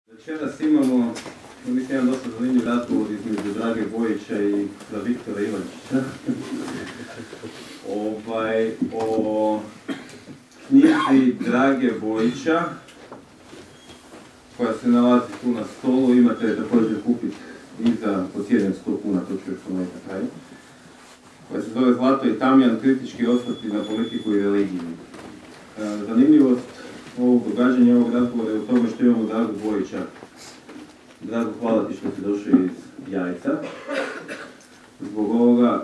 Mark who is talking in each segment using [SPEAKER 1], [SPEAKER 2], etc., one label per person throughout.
[SPEAKER 1] Večeras imamo, mislim, jedan dosta zanimljiv razgovor između Drage Bojića i Viktora Ivančića o knjizi Drage Bojića, koja se nalazi tu na stolu, imate također kupiti iza po cijeljem 100 kuna, to ću još ponoviti na kraju, koja se zove Zlato i tamjan, kritički osvrti na politiku i religiju. Zanimljivost ovog događanja, ovog razgovora je u tome što imamo Dragu Bojića. Drago, hvala ti što si došao iz Jajca. Zbog ovoga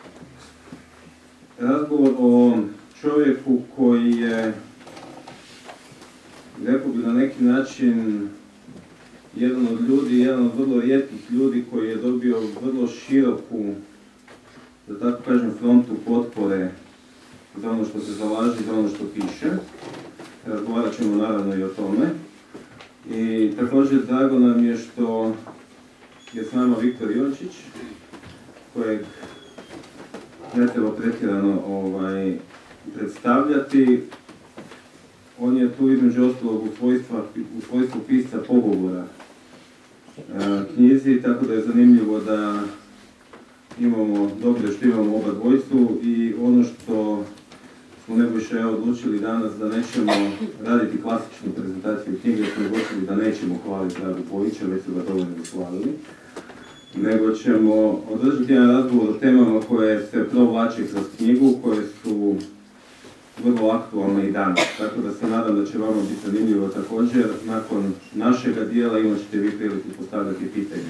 [SPEAKER 1] razgovor o čovjeku koji je, rekao bi na neki način, jedan od vrlo rijetkih ljudi koji je dobio vrlo široku, da tako kažem, frontu potpore za ono što se zalaže, za ono što piše. Razgovarat ćemo naravno i o tome. I također drago nam je što je s nama Viktor Ivančić, kojeg ne treba pretjerano predstavljati. On je tu između ostalog u svojstvu pisca pogovora knjizi, tako da je zanimljivo da imamo dobro što imamo oba dvojstvu i ono što smo Nebojša i ja odlučili danas da nećemo raditi klasičnu prezentaciju knjige, smo odlučili da nećemo hvaliti Dragu Bojića, već su ga dovoljno hvalili, nego ćemo održati jedan razgovor o temama koje se provlače kroz knjigu, koje su vrlo aktualne i danas. Tako da se nadam da će vama biti zanimljivo također. Nakon našega dijela imat ćete vi priliku postavljati pitanje.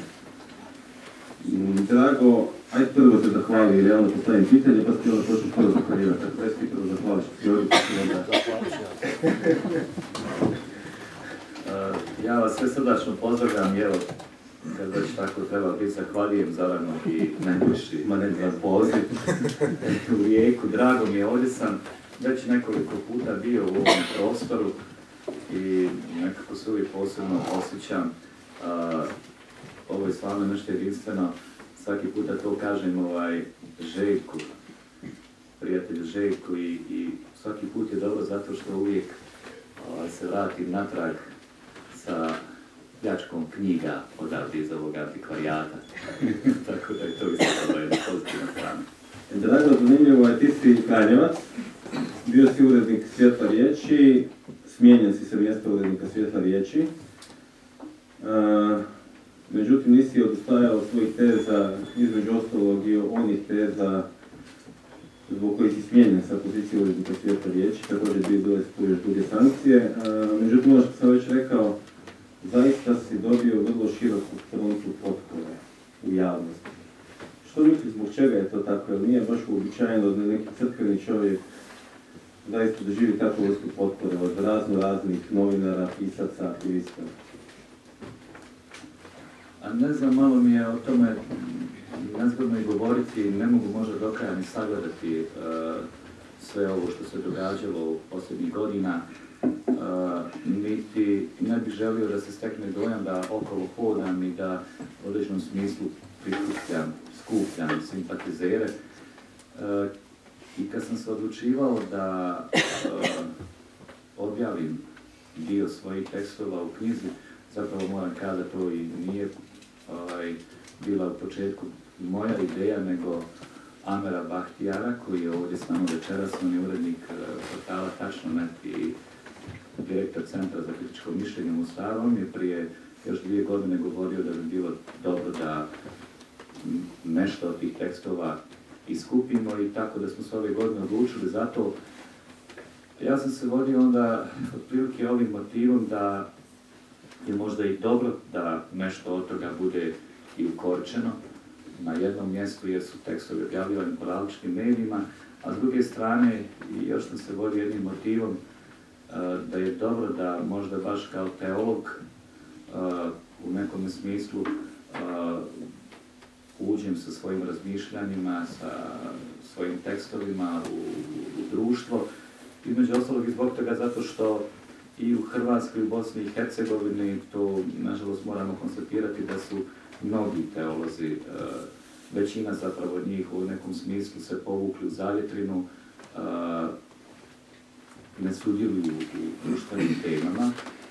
[SPEAKER 1] Drago, ajde prvo te zahvali i realno postavim pitanje, pa ti onda počneš prvo zahvaljivati. Tako da ti prvo zahvališ, ti ovdje
[SPEAKER 2] Ja vas sve srdačno pozdravljam, evo, kad već tako treba biti, zahvaljujem Zoranu i Nebojši za poziv u Rijeku. Drago mi je, ovdje sam već nekoliko puta bio u ovom prostoru i nekako se uvijek posebno osjećam. Ovo je stvarno nešto jedinstveno. Svaki puta to kažem Željku, prijatelju Željku i svaki put je dobro zato što uvijek se vratim natrag sa pljačkom knjiga odavde iz ovog antikvarijata. Tako da je to isto jedna pozitivna strana.
[SPEAKER 1] Drago, zanimljivo je, ti si Kraljevac, bio si urednik Svjetla riječi, smijenjen si sa mjesta urednika Svjetla riječi. Međutim, nisi odustajao od svojih teza, između ostalog i onih teza zbog kojih si smijenjen sa pozicije urednika Svjetla riječi, također bi bile još druge sankcije. Međutim, ono što sam već rekao, zaista si dobio vrlo široku frontu potpore u javnosti. Što misliš, zbog čega je to tako? Jer nije baš uobičajeno da neki crkveni čovjek zaista doživi takvu vrstu potpore od raznih novinara, pisaca, aktivista?
[SPEAKER 2] A ne znam, malo mi je o tome nezgodno i govoriti, ne mogu možda do kraja ni sagledati sve ovo što se događalo u posljednjih godina, niti ne bih želio da se stekne dojam da okolo hodam i da u određenom smislu skupljam simpatizere. I kad sam se odlučivao da objavim dio svojih tekstova u knjizi, zapravo moram kazati da to i nije bila u početku moja ideja, nego Amera Bahtijara, koji je ovdje s nama večeras, on je urednik portala Tačno.net i direktor Centra za kritičko mišljenje u Mostaru. On je prije još 2 godine govorio da bi bilo dobro da nešto od tih tekstova iskupimo i tako da smo se ove godine odlučili za to. Ja sam se vodio onda otprilike ovim motivom da je možda i dobro da nešto od toga bude i ukoričeno na jednom mjestu jer su tekstovi objavljivani po različitim medijima, a s druge strane još sam se vodio jednim motivom da je dobro da možda baš kao teolog u nekom smislu uđem sa svojim razmišljanjima, sa svojim tekstovima u društvo. Između ostalog i zbog toga zato što i u Hrvatskoj i u Bosni i Hercegovini, to nažalost moramo konstatirati da su mnogi teolozi, većina zapravo njih u nekom smislu se povukli u zavjetrinu, ne sudjeluju u društvenim temama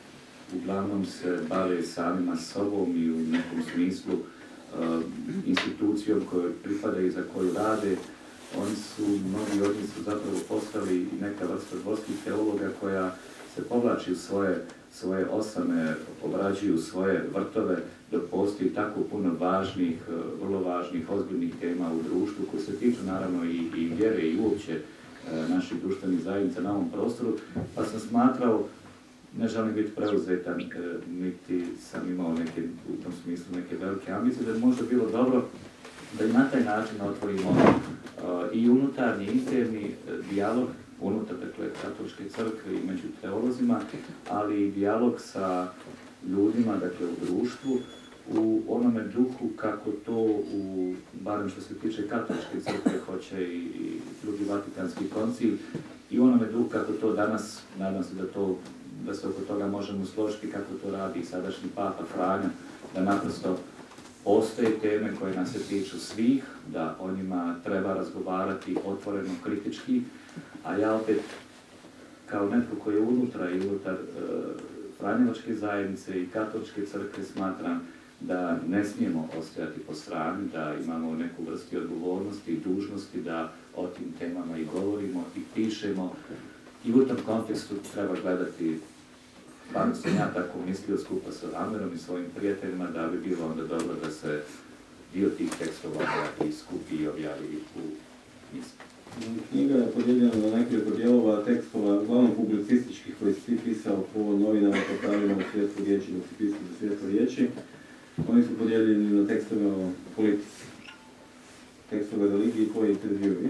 [SPEAKER 2] uglavnom se bave samima sobom i u nekom smislu institucijom kojoj pripadaju i za koju rade. Mnogi od njih su zapravo postali i neka vrsta dvorskih teologa koja se povlači u svoje osame, obrađuju svoje vrtove, dok postoji tako puno važnih, vrlo važnih, ozbiljnih tema u društvu koji se tiču naravno i vjere i uopće naših društvenih zajednica na ovom prostoru, pa sam smatrao, ne želim biti preuzetan, niti sam imao u tom smislu neke velike ambicije, da bi možda bilo dobro da i na taj način otvorimo i unutarnji, interni dijalog unutar, dakle, katoličke crkve i među teolozima, ali i dijalog sa ljudima, dakle, u društvu, u onome duhu kako to, barem što se tiče katoličke crkve, hoće i drugi Vatikanski koncil, i u onome duhu kako to danas, nadam se da se oko toga možemo složiti, kako to radi i sadašnji Papa Franja, da naprosto postoje teme koje nas se tiču svih, da o njima treba razgovarati otvoreno, kritički, a ja opet, kao netko koji je unutar Franjevačke zajednice i katoličke crkve, smatram da ne smijemo ostajati po strani, da imamo neku vrstu odgovornosti i dužnosti da o tim temama i govorimo i pišemo. I u tom kontekstu treba gledati, pa sam ja tako mislio skupa sa Amerom i svojim prijateljima, da bi bilo onda dobro da se dio tih tekstova i skupi i objavi u misli.
[SPEAKER 1] Knjiga je podijeljena na nekoliko dijelova tekstova, uglavnom publicističkih, koji si ti pisao po novinama, portalima u Svijetlu riječi, dok si pisao za Svijetlo riječi. Oni su podijeljeni na tekstove o politici, tekstove o religiji i intervjui.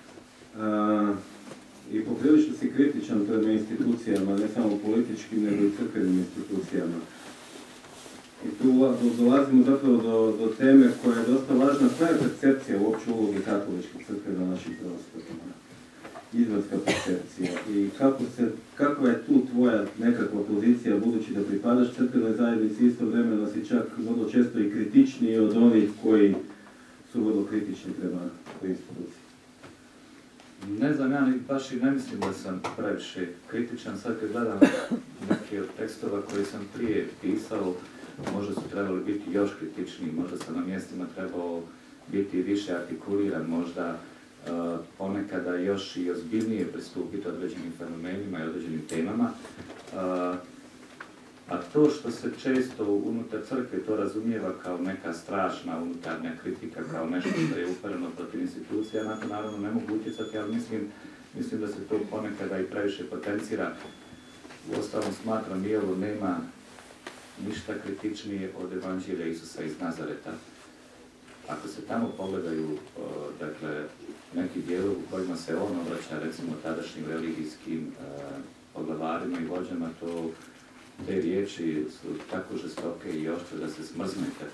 [SPEAKER 1] I poprilično si kritičan prema institucijama, ne samo političkim, nego i crkvenim institucijama. I tu dolazimo zapravo do teme koja je dosta važna. Koja je percepcija uopće uloge katoličke crkve na našim prostorima? Izvanjska percepcija. I kako je tu tvoja nekakva pozicija, budući da pripadaš crkvenoj zajednici, istovremeno si čak vrlo često i kritičniji od onih koji su vrlo kritični prema toj instituciji?
[SPEAKER 2] Ne znam, ja baš i ne mislim da sam previše kritičan. Sad kad gledam neke od tekstova koje sam prije pisao, možda su trebali biti još kritičniji, možda sam na mjestima trebao biti više artikuliran, možda ponekada još i ozbiljnije pristupiti određenim fenomenima i određenim temama. A to što se često unutar crkve to razumijeva kao neka strašna unutarnja kritika, kao nešto što je upereno protiv institucija, na to naravno ne mogu utjecati, ali mislim da se to ponekada i previše potencira. Uostalom smatram i ovo nema ništa kritičnije od Evanđelja Isusa iz Nazareta. Ako se tamo pogledaju, dakle, neki dijelovi u kojima se on obraća, recimo, tadašnjim religijskim poglavarima i vođama, te riječi su tako žestoke i oštre da se smrznete.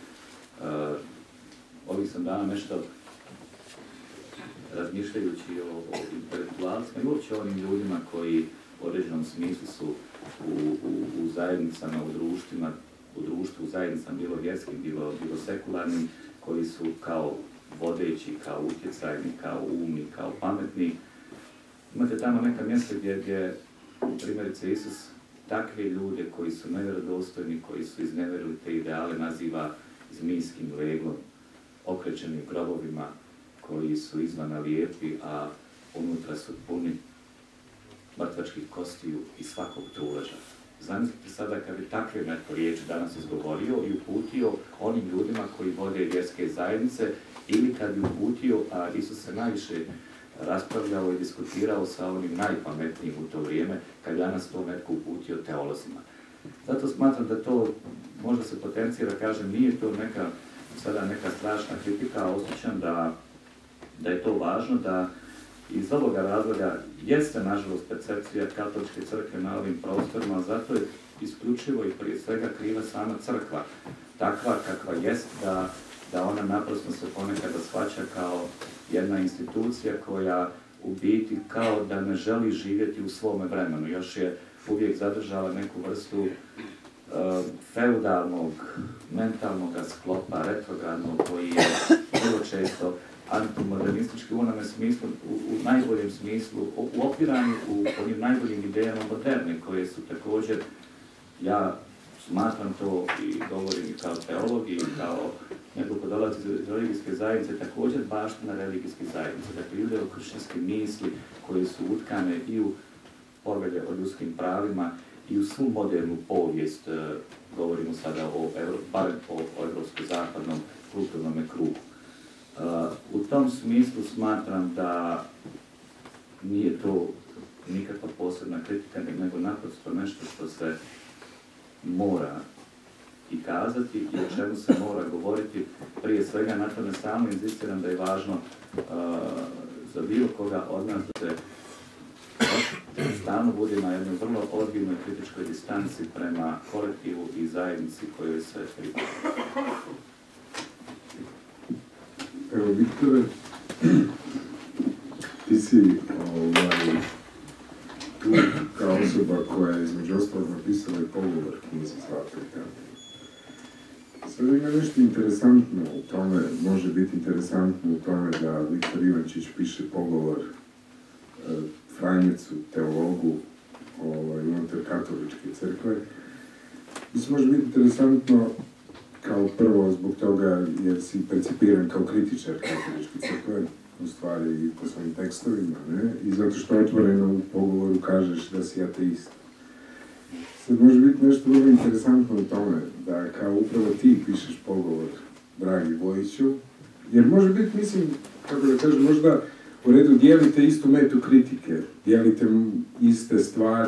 [SPEAKER 2] Ovih sam dana nešto razmišljajući o intelektualcima i uopće onim ljudima koji u određenom smislu su u zajednicama, u društvu, u zajednicama, bilo vjerskim, bilo sekularnim, koji su kao vodeći, kao utjecajni, kao umni, kao pametni. Imate tamo neka mjesta gdje primjerice Isus takve ljude koji su nevjerodostojni, koji su iznevjerili te ideale, naziva zmijskim leglom, okrećenim grobovima, koji su izvana lijepi, a unutra su puni mrtvačkih kostiju i svakog truleža. Zamislite sada kad bi takve netko riječi danas izgovorio i uputio onim ljudima koji vode vjerske zajednice, ili kad bi uputio, a Isus se najviše raspravljao i diskutirao sa onim najpametnijim u to vrijeme, kad danas to netko uputio teolozima. Zato smatram da to možda se potencira, kažem, nije to sada neka strašna kritika, a osjećam da je to važno, da iz ovoga razloga jeste, nažalost, percepcija katoličke crkve na ovim prostorima, ali zato je isključivo i prije svega kriva sama crkva, takva kakva jest, da ona naprosto se ponekada shvaća kao jedna institucija koja u biti kao da ne želi živjeti u svome vremenu. Još je uvijek zadržala neku vrstu feudalnog, mentalnog sklopa, retrogradnog, koji je vrlo često antimodernistički u onome smislu, u najboljem smislu, u opiranju u onim najboljim idejama moderne, koje su također, ja smatram to i govorim i kao teolog i kao neko ko dolazi iz religijske zajednice, također baština religijske zajednice, dakle judeo-kršćanske misli koje su utkane i u povelje o ljudskim pravima i u svu modernu povijest, govorimo sada barem o evropsko-zapadnom kulturnom krugu. U tom smislu smatram da nije to nikakva posebna kritika, nego naprosto nešto što se mora i kazati i o čemu se mora govoriti. Prije svega na tome samo inzistiram da je važno za bilo koga od nas da se stalno bude na jednoj vrlo ozbiljnoj kritičkoj distanci prema kolektivu i zajednici kojoj se pripada.
[SPEAKER 3] Evo, Viktore, ti si tu kao osoba koja je između ostalog napisala i pogovor knjizi Zlato i Kameno. Sad ima nešto interesantno u tome, može biti interesantno u tome da Viktor Ivančić piše pogovor Franjecu, teologu unutar katoličke crkve. Mislim, može biti interesantno kao prvo zbog toga jer si percipiran kao kritičar katoličke crkve, u stvari i po svojim tekstovima, ne? I zato što otvoreno u pogovoru kažeš da si ateist. Sad može biti nešto vrlo interesantno u tome, da kao upravo ti pišeš pogovor, dragi Vojiću, jer može biti, mislim, kako da kažem, možda u redu dijelite istu metu kritike, dijelite iste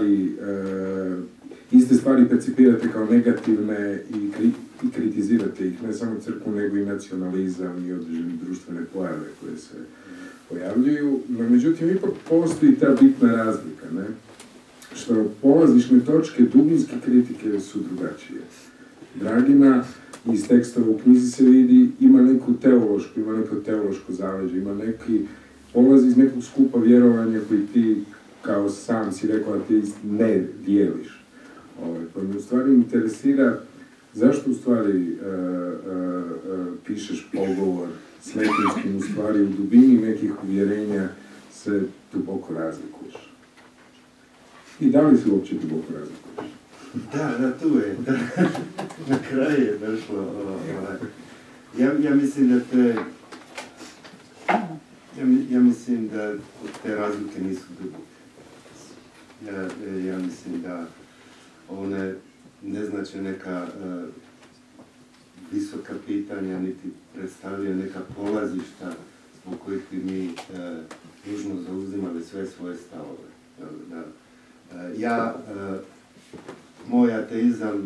[SPEAKER 3] stvari percipirate kao negativne i kritizirate ih, ne samo crkvu, nego i nacionalizam i određene društvene pojave koje se pojavljuju. No, međutim, ipak postoji ta bitna razlika, ne? Što polazišne točke dubinske kritike su drugačije. Dragina iz tekstova u knjizi se vidi, ima neko teološko zaleđe, ima neki polazi iz nekog skupa vjerovanja koji ti, kao sam si rekao, ti ne dijeliš. Pa me u stvari interesira zašto u stvari pišeš pogovor s nekim u stvari u dubini nekih uvjerenja se duboko razlikuješ. I da li se uopće duboko razlikuješ?
[SPEAKER 4] Da, tu je. Na kraju je došlo. Ja mislim da ja mislim da te razlike nisu duboke. Ja mislim da one ne znače neka visoka pitanja, niti predstavljaju neka polazišta zbog kojih bi mi nužno zauzimali sve svoje stavove. Moj ateizam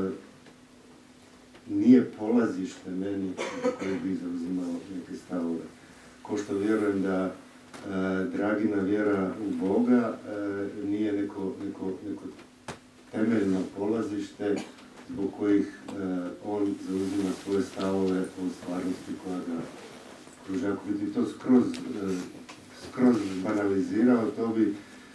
[SPEAKER 4] nije polazište meni zbog kojih bi zauzimao neke stavove. Ko što vjerujem da Dragina vjera u Boga nije neko temeljno polazište zbog kojih on zauzima svoje stavove o stvarnosti koja ga kruža. Ako bi to skroz banalizirao, to bi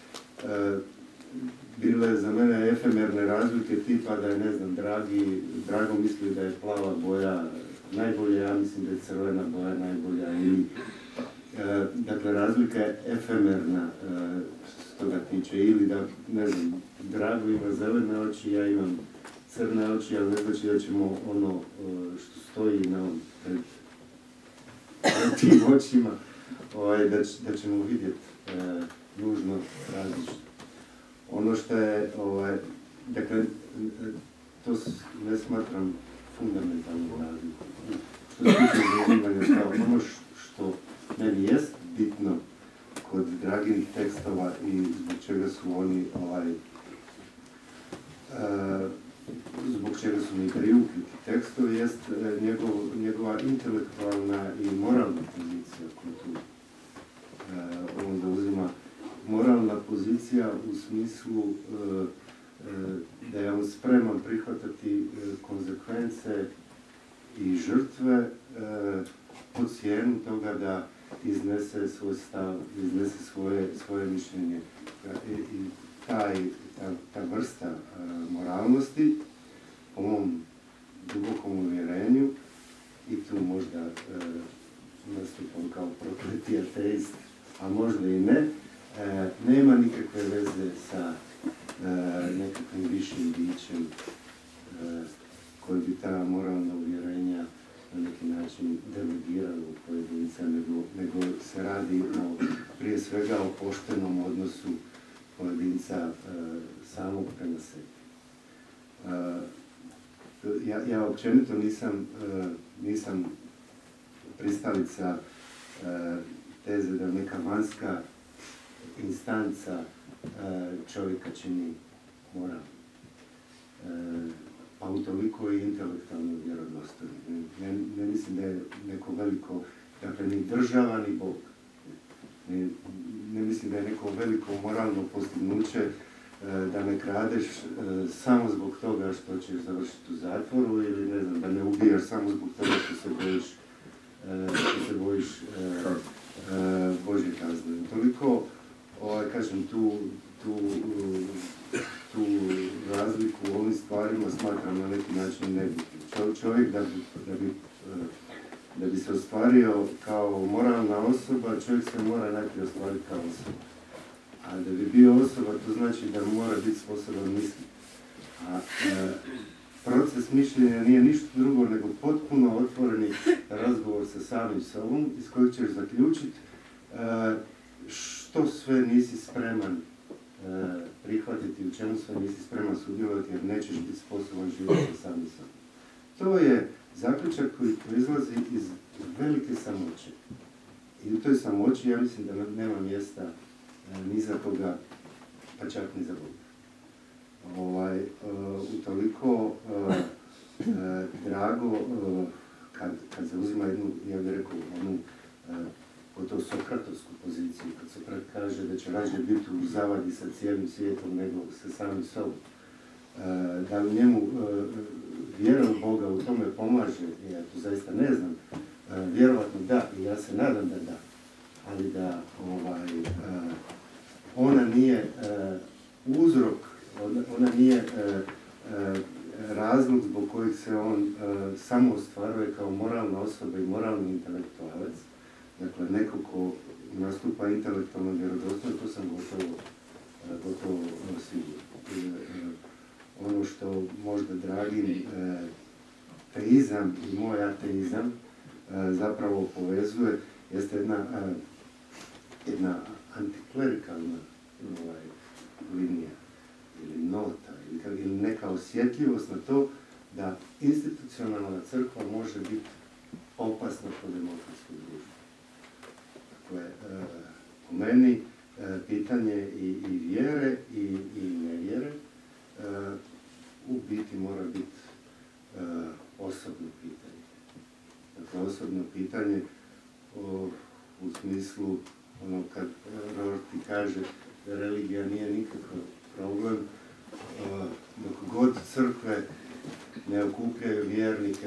[SPEAKER 4] bile za mene efemerne razlike tipa da je, ne znam, Drago misli da je plava boja najbolja, ja mislim da je crvena boja najbolja. Dakle, razlika je efemerna što toga tiče. Ili da, ne znam, Drago ima zelene oči, ja imam crne oči, ali ne znači da ćemo ono što stoji na pred tim očima, da ćemo vidjeti nužno različito. Ono što je, dakle, to ne smatram fundamentalnom razlikom. Što se tiče zauzimanja stava, ono što meni jest bitno kod Draginih tekstova i zbog čega su oni zbog čega su mi priukliti tekstovi, jest njegova intelektualna i moralna pozicija koju tu on zauzima. Moralna pozicija u smislu da je on spreman prihvatati konzekvence i žrtve po cijenu toga da iznese svoj stav, iznese svoje mišljenje. I ta vrsta moralnosti, po mom dubokom uvjerenju, i tu možda nastupam kao prokleti ateist, a možda i ne, nema nikakve veze sa nekakvim višim bićem koji bi ta moralna uvjerenja na neki način delegirali u pojedinca, nego se radi prije svega o poštenom odnosu pojedinca samog prema sebi. Ja općenito nisam pristalica teze da neka vanjska instanca čovjeka čini moral. Pa utoliko i intelektualno vjerodostojno. Ne mislim da je neko veliko, dakle ni država ni Bog. Ne mislim da je neko veliko moralno postignuće da ne kradeš samo zbog toga što ćeš završiti u zatvoru ili ne znam, da ne ubijaš samo zbog toga što se bojiš Božje kazne. Toliko, kažem, tu razliku u ovim stvarima smatram na neki način nebitnim. Čovjek da bi se ostvario kao moralna osoba, čovjek se mora najprije ostvariti kao osoba. A da bi bio osoba, to znači da mora biti sposoban misliti. A proces mišljenja nije ništa drugo nego potpuno otvoreni razgovor sa samim sobom, iz kojeg ćeš zaključiti što sve nisi spreman prihvatiti, u čemu sve nisi spreman sudjelovati, jer nećeš biti sposoban živjeti sa samim sobom. To je zaključak koji proizlazi iz velike samoće. I u toj samoći ja mislim da nema mjesta ni za koga, pa čak ni za Boga. Utoliko drago kad zauzima jednu, ja bih rekao, onu gotovo sokratovsku poziciju, kad Sokrat kaže da će rađe biti u zavadi sa cijelim svijetom nego sa samim sobom. Da li njemu vjera u Boga u tome pomaže, ja to zaista ne znam, vjerovatno da, i ja se nadam da da, ali da ona nije uzrok, ona nije razlog zbog kojeg se on samo ostvaruje kao moralna osoba i moralni intelektualac. Dakle, neko ko nastupa intelektualno vjerodostojno, to sam gotovo sigurno. Ono što možda dragi teizam i moj ateizam zapravo povezuje, jeste jedna antiklerikalna linija ili nota ili neka osjetljivost na to da institucionalna crkva može biti opasna po demokratsko društvo. Dakle, po meni pitanje i vjere i nevjere u biti mora biti osobno pitanje. Dakle, osobno pitanje u smislu ono kad Rorty kaže da religija nije nikakav problem, dok god crkve ne okupljaju vjernike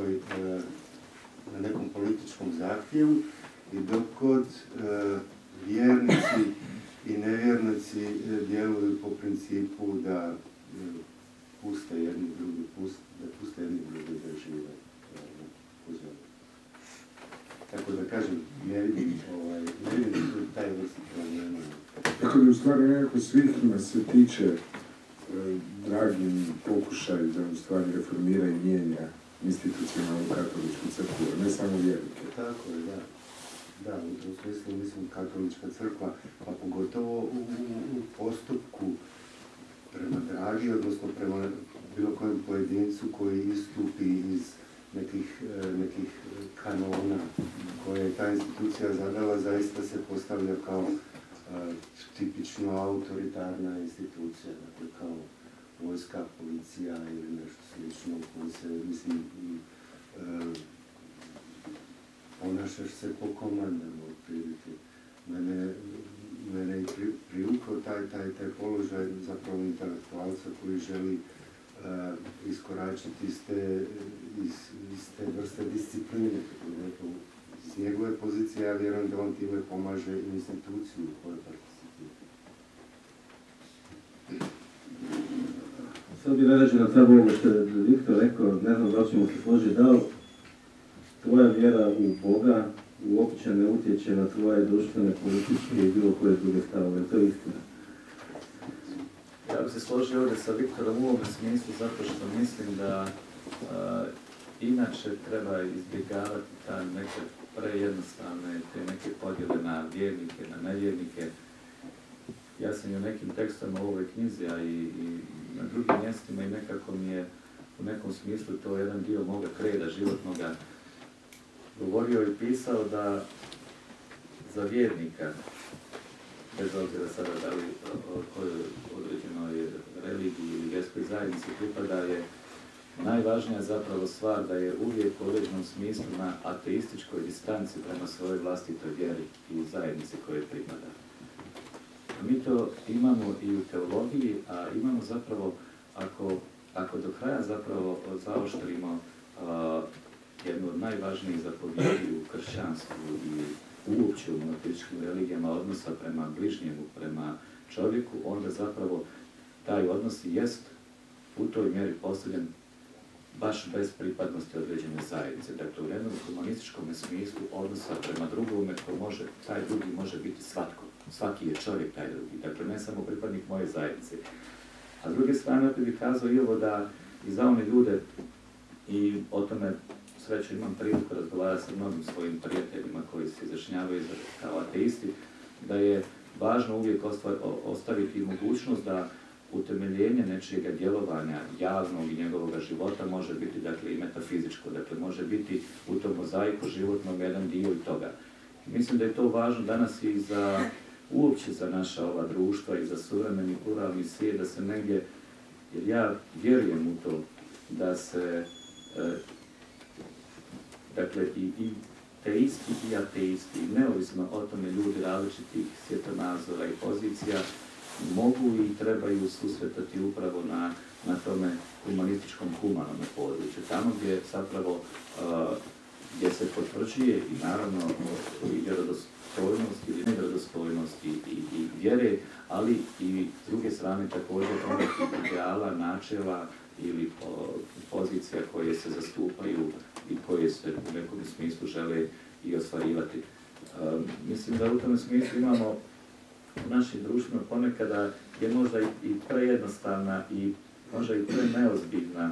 [SPEAKER 4] na nekom političkom zahtjevu i dok god vjernici i nevjernici djeluju po principu da puste jedni drugi, da žive u zemlji. Tako da kažem, ne vidim taj vrsti problema.
[SPEAKER 3] Tako da u stvari nekako svih nas se tiče dragim pokušaj da u stvari reformira i mijenja institucionalnu katoličku crkvu, ne samo vjernike.
[SPEAKER 4] Tako je, da. Da, u smislu mislim katolička crkva, pa pogotovo u postupku prema dragi, odnosno prema bilo kojem pojedincu koji istupi iz nekih kanona koje je ta institucija zadala, zaista se postavlja kao tipično autoritarna institucija, dakle kao vojska, policija ili nešto slično koji se, mislim, ponašaš se po komandama otprilike. Mene je privukao taj položaj zapravo intelektualca koji želi iskoračiti iz te vrste discipline. Iz njegove pozicije ja vjerujem da on time pomaže instituciju u kojoj participira.
[SPEAKER 1] Sad bi narađen na tragu ovo što je Viktor rekao, ne znam da li ćemo se složiti, da li tvoja vjera u Boga uopće ne utječe na tvoje društvene, političke i bilo koje druge stavove. To je istina.
[SPEAKER 2] Ja bih se složio ovdje sa Viktorom u ovom smislu zato što mislim da inače treba izbjegavati ta neke prejednostavne, te neke podjele na vjernike, na nevjernike. Ja sam i u nekim tekstovima u ovoj knjizi, a i na drugim mjestima i nekako mi je u nekom smislu to jedan dio moga kreda životnoga govorio i pisao da za vjernika, bez obzira sada da li kojoj određenoj religiji ili vjerskoj zajednici pripada, je najvažnija zapravo stvar da je uvijek u određenom smislu na ateističkoj distanci prema svojoj vlastitoj vjeri i zajednici koje pripada. Mi to imamo i u teologiji, a imamo zapravo, ako do kraja zapravo zaoštrimo jednu od najvažnijih zapovjedi u kršćanstvu i uopće u monoteističkim religijama odnosa prema bližnjemu, prema čovjeku, onda zapravo taj odnos jest u toj mjeri postavljen baš bez pripadnosti određene zajednice. Dakle, u jednom humanističkom smislu odnosa prema drugome, taj drugi može biti svatko. Svaki je čovjek taj drugi. Dakle, ne samo pripadnik moje zajednice. A s druge strane, opet bih kazao i ovo da i za one ljude, i o tome sreću imam priliku razgovarati sa mnogim svojim prijateljima koji se izjašnjavaju kao ateisti, da je važno uvijek ostaviti mogućnost da utemeljenje nečijega djelovanja javnog i njegovog života može biti, dakle, i metafizičko, dakle, može biti u tom mozaiku životnom jedan dio i toga. Mislim da je to važno danas i uopće za naša ova društva i za suvremeni pluralni svijet, da se negdje, jer ja vjerujem u to da se, dakle, i teisti i ateisti, neovisno o tome ljudi različitih svjetonazora i pozicija, mogu i trebaju susretati upravo na tome humanističkom humanom području. Tamo gdje zapravo gdje se potvrđuje i naravno i vjerodostojnost ili nevjerodostojnost i vjere, ali i s druge strane također onih ideala, načela ili pozicija koje se zastupaju i koje se u nekom smislu žele i ostvarivati. Mislim da u tom smislu imamo u našim društvima ponekada je možda i prejednostavna i možda i preneozbiljna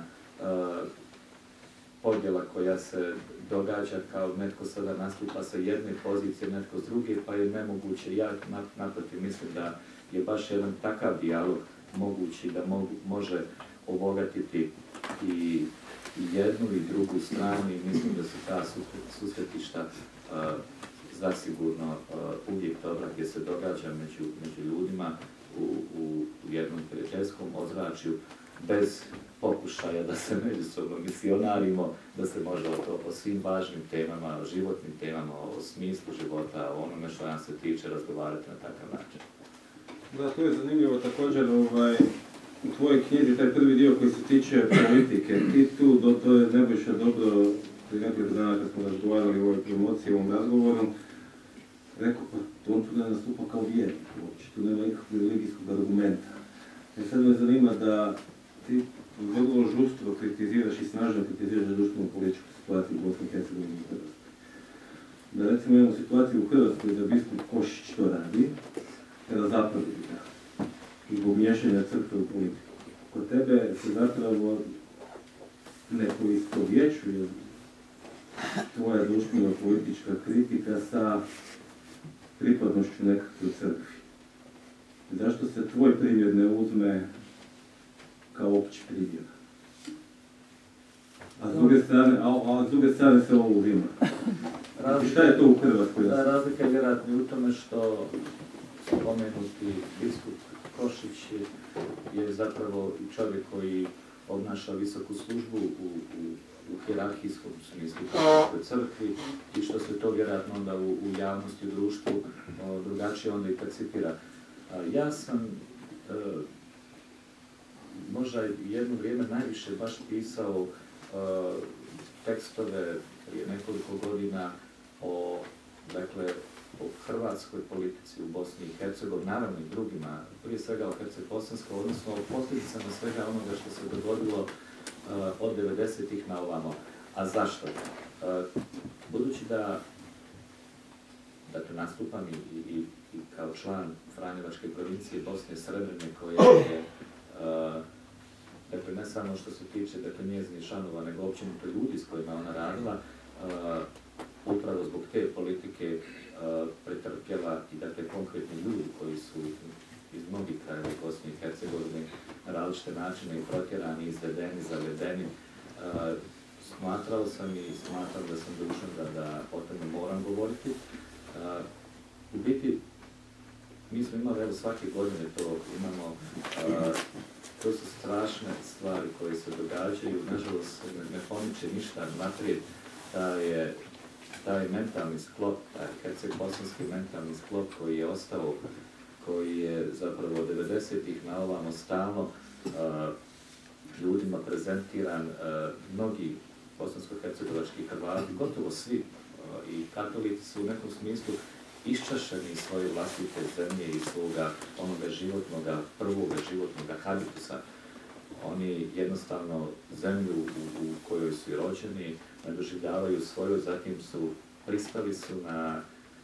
[SPEAKER 2] podjela koja se događa kao netko sada nastupa sa jedne pozicije, netko s druge, pa je nemoguće. Ja naprotiv mislim da je baš jedan takav dijalog mogući da može obogatiti i jednu i drugu stranu i mislim da su ta susretišta zasigurno uvijek dobra gdje se događa među ljudima u jednom prijateljskom ozračju bez pokušaja da se međusobno misionarimo, da se može o svim važnim temama, o životnim temama, o smislu života, o onome što nam se tiče razgovarati na takav način.
[SPEAKER 1] Da, to je zanimljivo također u tvojoj knjizi, taj prvi dio koji se tiče politike. Ti tu, to je Nebojša dobro, prije nekoliko dana kad smo razgovarali o ovoj promociji, o ovom razgovoru, rekao, pa on tu ne nastupa kao vjernik uopće, tu nema nikakvog religijskog argumenta. I sad me zanima da ti vrlo žustro kritiziraš i snažno kritiziraš društvenu političku situaciju u Bosni i Hercegovini i Hrvatskoj. Da recimo imamo situaciju u Hrvatskoj da biskup Košić to radi, kada zapravi ga, zbog miješanja crkve u politiku. Kod tebe se zapravo ne poistovjećuje tvoja društvena politička kritika sa pripadnošću nekakvoj crkvi. Zašto se tvoj primjer ne uzme kao opći primjer? A s druge strane se ovo uzima. Šta je to u Hrvatskoj?
[SPEAKER 2] Razlika je vjerojatno u tome što spomenuti biskup Košić je zapravo i čovjek koji obnaša visoku službu u hijerarhijskom smislu u crkvi i što se to vjerojatno onda u javnosti, u društvu drugačije onda i percipira. Ja sam možda jedno vrijeme najviše baš pisao tekstove prije nekoliko godina o hrvatskoj politici u Bosni i Hercegovini, naravno i drugima, prije svega o Herceg-Bosanskoj, odnosno o posljedicama svega onoga što se dogodilo od 90-ih na ovamo. A zašto? Budući da nastupam i kao član Franjevačke provincije Bosne i Srebrene koja je dakle ne samo što se tiče njezinih članova, nego općenito ljudi s kojima ona radila, upravo zbog te politike pretrpjela i konkretni ljudi koji su iz mnogih krajeva Bosne i Hercegovine na različite načine i protjerani, izvedeni, zavedeni. Smatrao sam i smatram da sam dužan da o tome moram govoriti. U biti, mi smo imali, evo svake godine to imamo, to su strašne stvari koje se događaju, nažalost ne pomiče ništa naprijed, taj mentalni sklop, taj herceg-bosanski mentalni sklop koji je ostao, koji je zapravo od 90-ih na ovamo stalno ljudima prezentiran, mnogi bosansko-hercegovački Hrvati, gotovo svi i katolici su u nekom smislu iščašeni iz svoje vlastite zemlje i svoga onoga životnoga, prvoga životnoga habitusa. Oni jednostavno zemlju u kojoj su i rođeni ne doživljavaju svoju, zatim pristali su na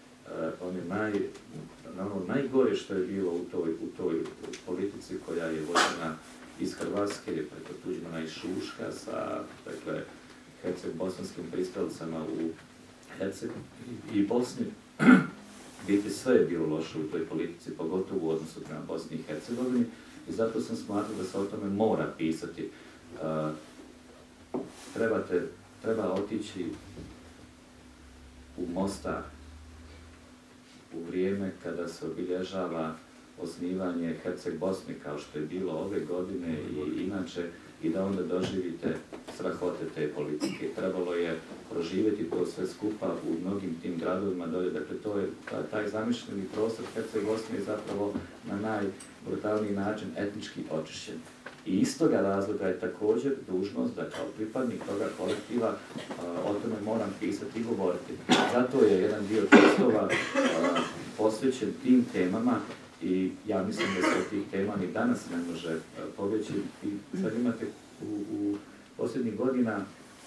[SPEAKER 2] ono najgore što je bilo u toj politici koja je vođena iz Hrvatske preko Tuđmana i Šuška sa herceg-bosanskim pristalicama u Hercegovini i Bosni. Biti sve je bilo loše u toj politici, pogotovo u odnosu prema Bosni i Hercegovini i zato sam smatrao da se o tome mora pisati. Treba otići u Mostar u vrijeme kada se obilježava osnivanje Herceg-Bosne kao što je bilo ove godine i inače i da onda doživite strahote te politike. Trebalo je proživjeti to sve skupa u mnogim tim gradovima dolje. Dakle, to je taj zamišljeni prostor Herceg-Bosne je zapravo na najbrutalniji način etnički očišćen. I iz toga razloga je također dužnost da kao pripadnik toga kolektiva o tome moram pisati i govoriti. Zato je jedan dio tekstova posvećen tim temama i ja mislim da se od tih tema ni danas ne može pobjeći. I sad imate u posljednjih godina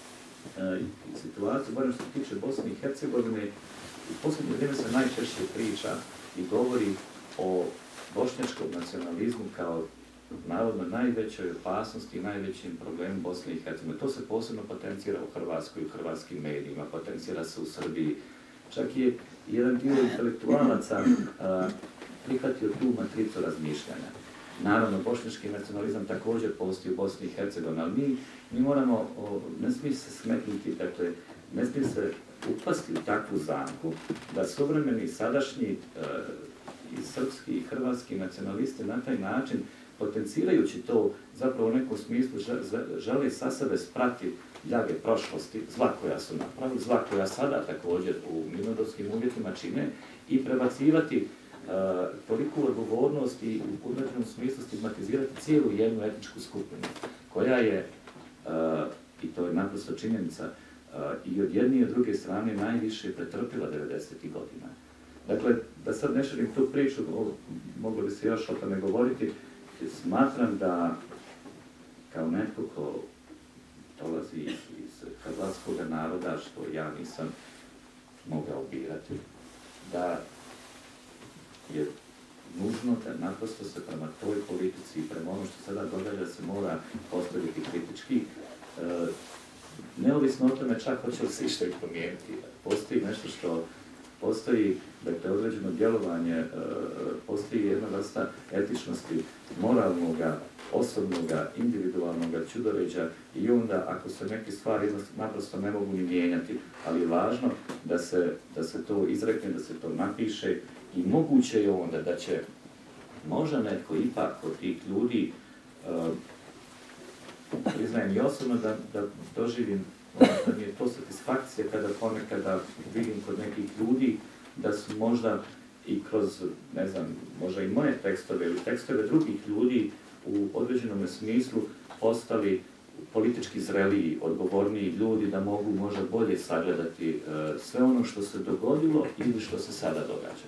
[SPEAKER 2] situaciju, barem što se tiče Bosne i Hercegovine, u posljednje vrijeme se najčešće priča i govori o bošnjačkom nacionalizmu kao navodno najvećoj opasnosti i najvećim problemom Bosne i Hercegovine. To se posebno potencira u Hrvatskoj, u hrvatskim medijima, potencira se u Srbiji. Čak je jedan dio intelektualaca prihvatio tu matricu razmišljanja. Naravno, bošnjački nacionalizam također postoji u Bosni i Hercegovini, ali mi moramo, ne smije se smetnuti, dakle, ne smije se upasti u takvu zamku da suvremeni, sadašnji i srpski i hrvatski nacionalisti na taj način, potencirajući to, zapravo u nekom smislu žele sa sebe sprati ljage prošlosti, zla koja su napravili, zla koja sada također u mirnodopskim uvjetima čine i prebacivati toliku odgovornost i u određenom smislu stigmatizirati cijelu jednu etničku skupinu, koja je, i to je naprosto činjenica, i od jedne i od druge strane najviše pretrpila 90. godina. Dakle, da sad ne širim tu priču, moglo bi se još o tome govoriti, smatram da kao netko ko dolazi iz hrvatskog naroda, što ja nisam mogao birati, da je nužno da naprosto se prema toj politici i prema ono što sada događa se mora postaviti kritički. Neovisno o tome čak hoće li se išta i promijeniti. Postoji nešto što postoji, dakle, određeno djelovanje, postoji jedna vrsta etičnosti, moralnoga, osobnoga, individualnoga ćudoređa i onda ako se neke stvari naprosto ne mogu ni mijenjati, ali je važno da se to izrekne, da se to napiše i moguće je onda da će možda netko ipak od tih ljudi, priznajem i osobno da doživim, da mi je to satisfakcija kada ponekada vidim kod nekih ljudi da su možda i kroz, ne znam, možda i moje tekstove ili tekstove drugih ljudi u određenom smislu postali politički zreliji, odgovorniji ljudi da mogu možda bolje sagledati sve ono što se dogodilo ili što se sada događa.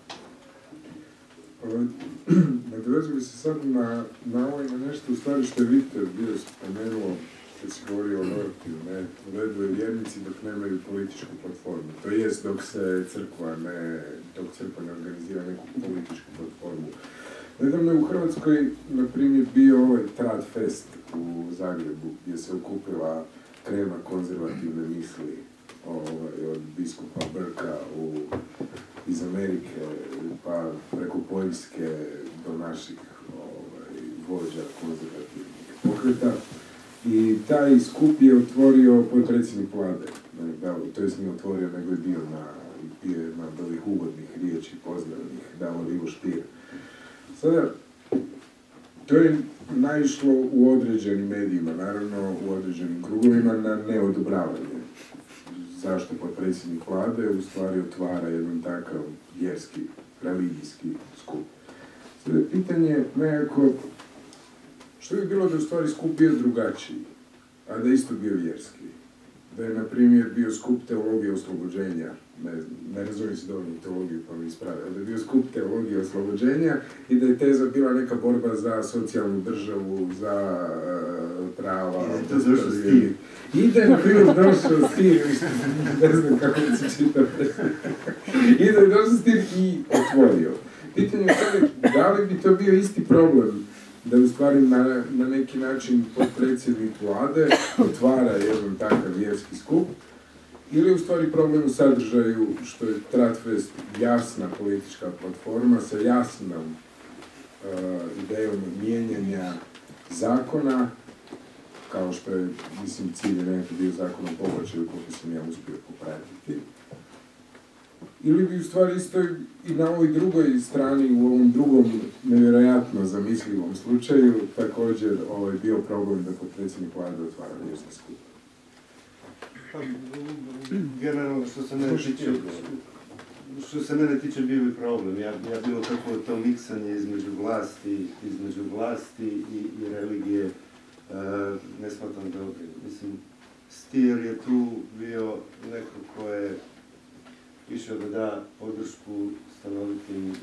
[SPEAKER 3] Nadovezio bi se sad na nešto u stvari što je Viktor bio spomenuo kad se govori o Nortiju, ne, u redu je vjernici dok nemaju političku platformu. To jest dok crkva ne organizira neku političku platformu. Nedavno je u Hrvatskoj, na primjer, bio ovaj Trad Fest u Zagrebu, gdje se okupila krema konzervativne misli od biskupa Brka iz Amerike, pa preko Poljske do naših vođa konzervativnih pokreta. I taj skup je otvorio potpredsjednik vlade, to jest nije otvorio, nego je bio na ovih uvodnih riječi pozdravnih, Davor Ivo Stier. Sada, to je naišlo u određenim medijima, naravno u određenim krugovima, na neodobravanje. Zašto potpredsjednik vlade u stvari otvara jedan takav vjerski, religijski skup. Sada je pitanje nekako, što bi bilo da u stvari skup bio drugačiji, a da isto bio vjerski? Da je, na primjer, bio skup teologije oslobođenja, ne razumijem se dovoljno teologiju pa mi ispravi, da je bio skup teologije oslobođenja i da je teza bila neka borba za socijalnu državu, za prava. I da je, na primjer, došao Stier, ne znam kako se čita, i da je došao Stier i otvorio. Pitanje je da li bi to bio isti problem da u stvari na neki način potpredsjednik vlade otvara jedan takav vjerski skup, ili je u stvari problem u sadržaju što je Tradfest jasna politička platforma sa jasnom idejom mijenjanja zakona, kao što je, mislim, cilj je nekako bio zakon o pobačaju, koliko sam ja uspio popratiti. Ili bi u stvari isto i na ovoj drugoj strani, u ovom drugom nevjerojatno zamislivom slučaju, također bio problem da potpredsjednik vlade otvara vjerski skup.
[SPEAKER 4] Generalno, što se mene tiče bio bi problem. Ja bilo kako to miksanje između vlasti i religije ne smatram dobro. Mislim, Stier je tu bio neko ko je išao da da podršku stanovitim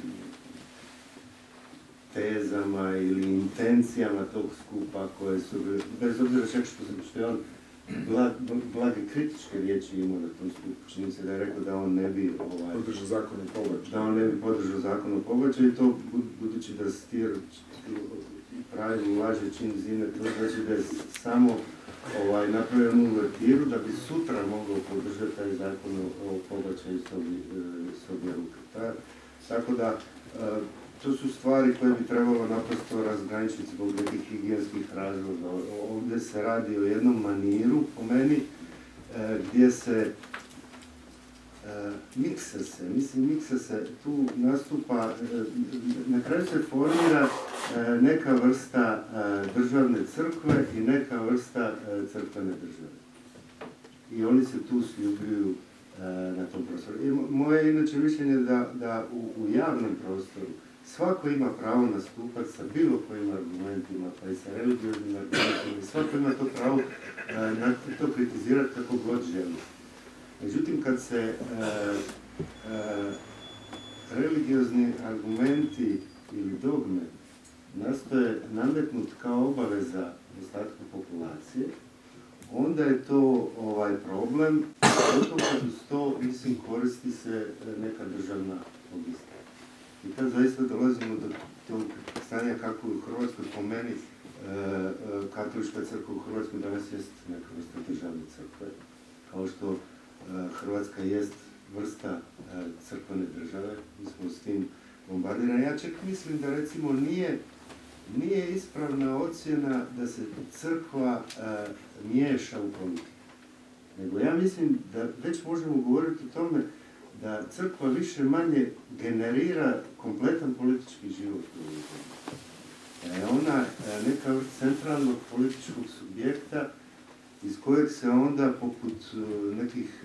[SPEAKER 4] tezama ili intencijama tog skupa koje su, bez obzira čak što je on blage kritičke riječi imao na tom skupu. Čini se da je rekao da on ne bi
[SPEAKER 3] podržao zakon o pobačaju.
[SPEAKER 4] Da on ne bi podržao zakon o pobačaju i to budući da Stier pravi laže čin zine, to znači da je samo napravio jednu uvertiru da bi sutra mogao podržati taj zakon o pobačaju s obje ruke. Tako da, to su stvari koje bi trebalo naprosto razgraničiti zbog nekih higijenskih razloga. Ovdje se radi o jednom maniru, po meni, gdje se miksa se, tu nastupa, na kraju se formira neka vrsta državne crkve i neka vrsta crkvene države. I oni se tu sljubljuju na tom prostoru. Moje je inače mišljenje da u javnom prostoru svako ima pravo nastupati sa bilo kojim argumentima, pa i sa religioznim argumentima, svako ima to pravo to kritizirati kako god želi. Međutim, kad se religiozni argumenti ili dogme nastoje nametnuti kao obaveza ostatku populacije, onda je to problem, zato kad uz to, mislim, koristi se neka državna logistika. I kad zaista dolazimo do tog stanja kako u Hrvatskoj, po meni, katolička crkva u Hrvatskoj danas jest neka vrsta državne crkve, kao što Hrvatska jest vrsta crkvene države, mi smo s tim bombardirani. Ja čak mislim da recimo nije ispravna ocjena da se crkva miješa u politiku. Nego ja mislim da već možemo govoriti o tome da crkva više manje generira kompletan politički život u ovoj zemlji. Da je ona neka vrsta centralnog političkog subjekta iz kojeg se onda poput nekih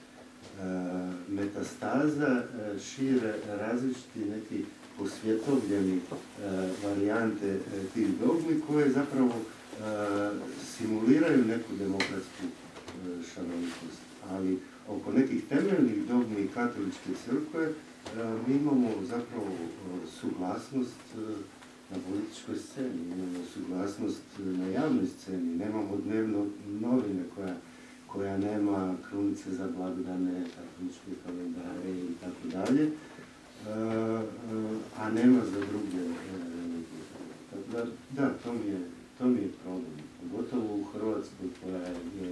[SPEAKER 4] metastaza šire različiti neki posvjetovljeni varijante tih dogmi koje zapravo simuliraju neku demokratsku šarolikost. Ali oko nekih temeljnih dogmi katoličke crkve mi imamo zapravo suglasnost na političkoj sceni, imamo suglasnost na javnoj sceni, nemamo dnevno novine koja nema krunice za blagdane, katoličke kalendare i tako dalje. a nema za druge religije. Da, to mi je problem. Pogotovo u Hrvatskoj koja je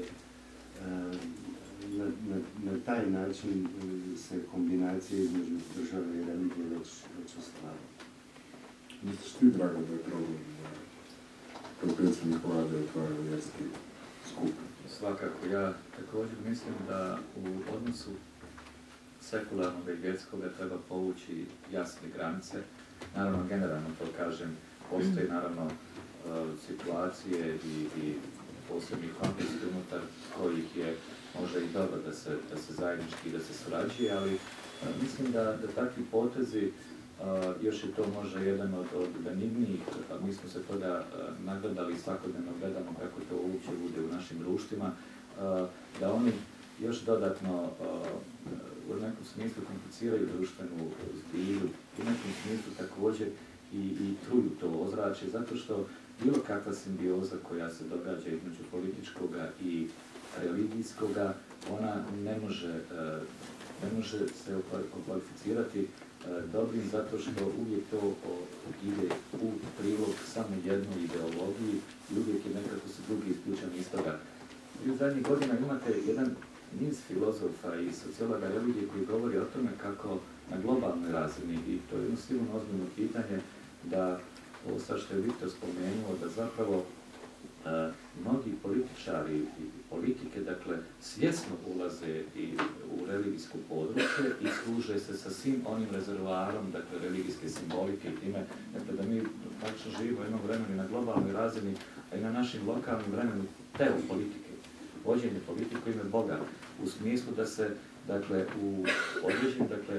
[SPEAKER 4] na taj način se kombinacija između države i religije već ostvarila.
[SPEAKER 3] Misliš ti, Drago, da je problem kao predsjednik vlade otvara vjerski skup?
[SPEAKER 2] Svakako, ja također mislim da u odnosu sekularnog i vjerskoga treba povući jasne granice. Naravno, generalno to kažem, postoji naravno situacije i posebni konteksti unutar kojih je možda i dobro da se zajednički, da se surađuje, ali mislim da takvi potezi, još je to možda jedan od benignijih, mi smo se toga nagledali i svakodnevno gledamo kako to uopće bude u našim društvima, da oni još dodatno u nekom smislu kompliciraju društvenu zbilju, u nekom smislu također i truju to ozračje, zato što bilo kakva simbioza koja se događa između političkoga i religijskoga, ona ne može se okvalificirati dobrim zato što uvijek to ide u prilog samo jednoj ideologiji i uvijek je nekako se drugi isključen iz toga. I u zadnjih godina imate jedan niz filozofa i sociologa religije koji govori o tome kako na globalnoj razini, i to je jedno sigurno ozbiljno pitanje, da ovo sad što je Viktor spomenuo, da zapravo mnogi političari i politike, dakle, svjesno ulaze i u religijsko područje i služe se sa svim onim rezervoarom, dakle, religijske simbolike i time, dakle, da mi praktično živimo u jednom vremenu na globalnoj razini, a i na našim lokalnim vremenu teopolitike, vođenje politiku ime Boga, u smislu da se, dakle, u određenim, dakle,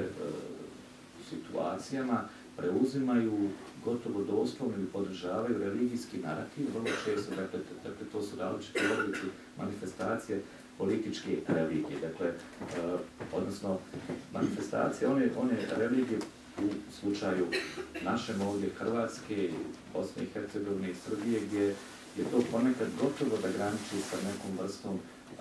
[SPEAKER 2] situacijama preuzimaju gotovo doslovno ili podržavaju religijski narativ, vrlo često, dakle, to su različiti oblici manifestacije političke religije, dakle, odnosno manifestacije, one religije u slučaju našem ovdje Hrvatske, Bosne i Hercegovine i Srbije, gdje je to ponekad gotovo da graniči sa nekom vrstom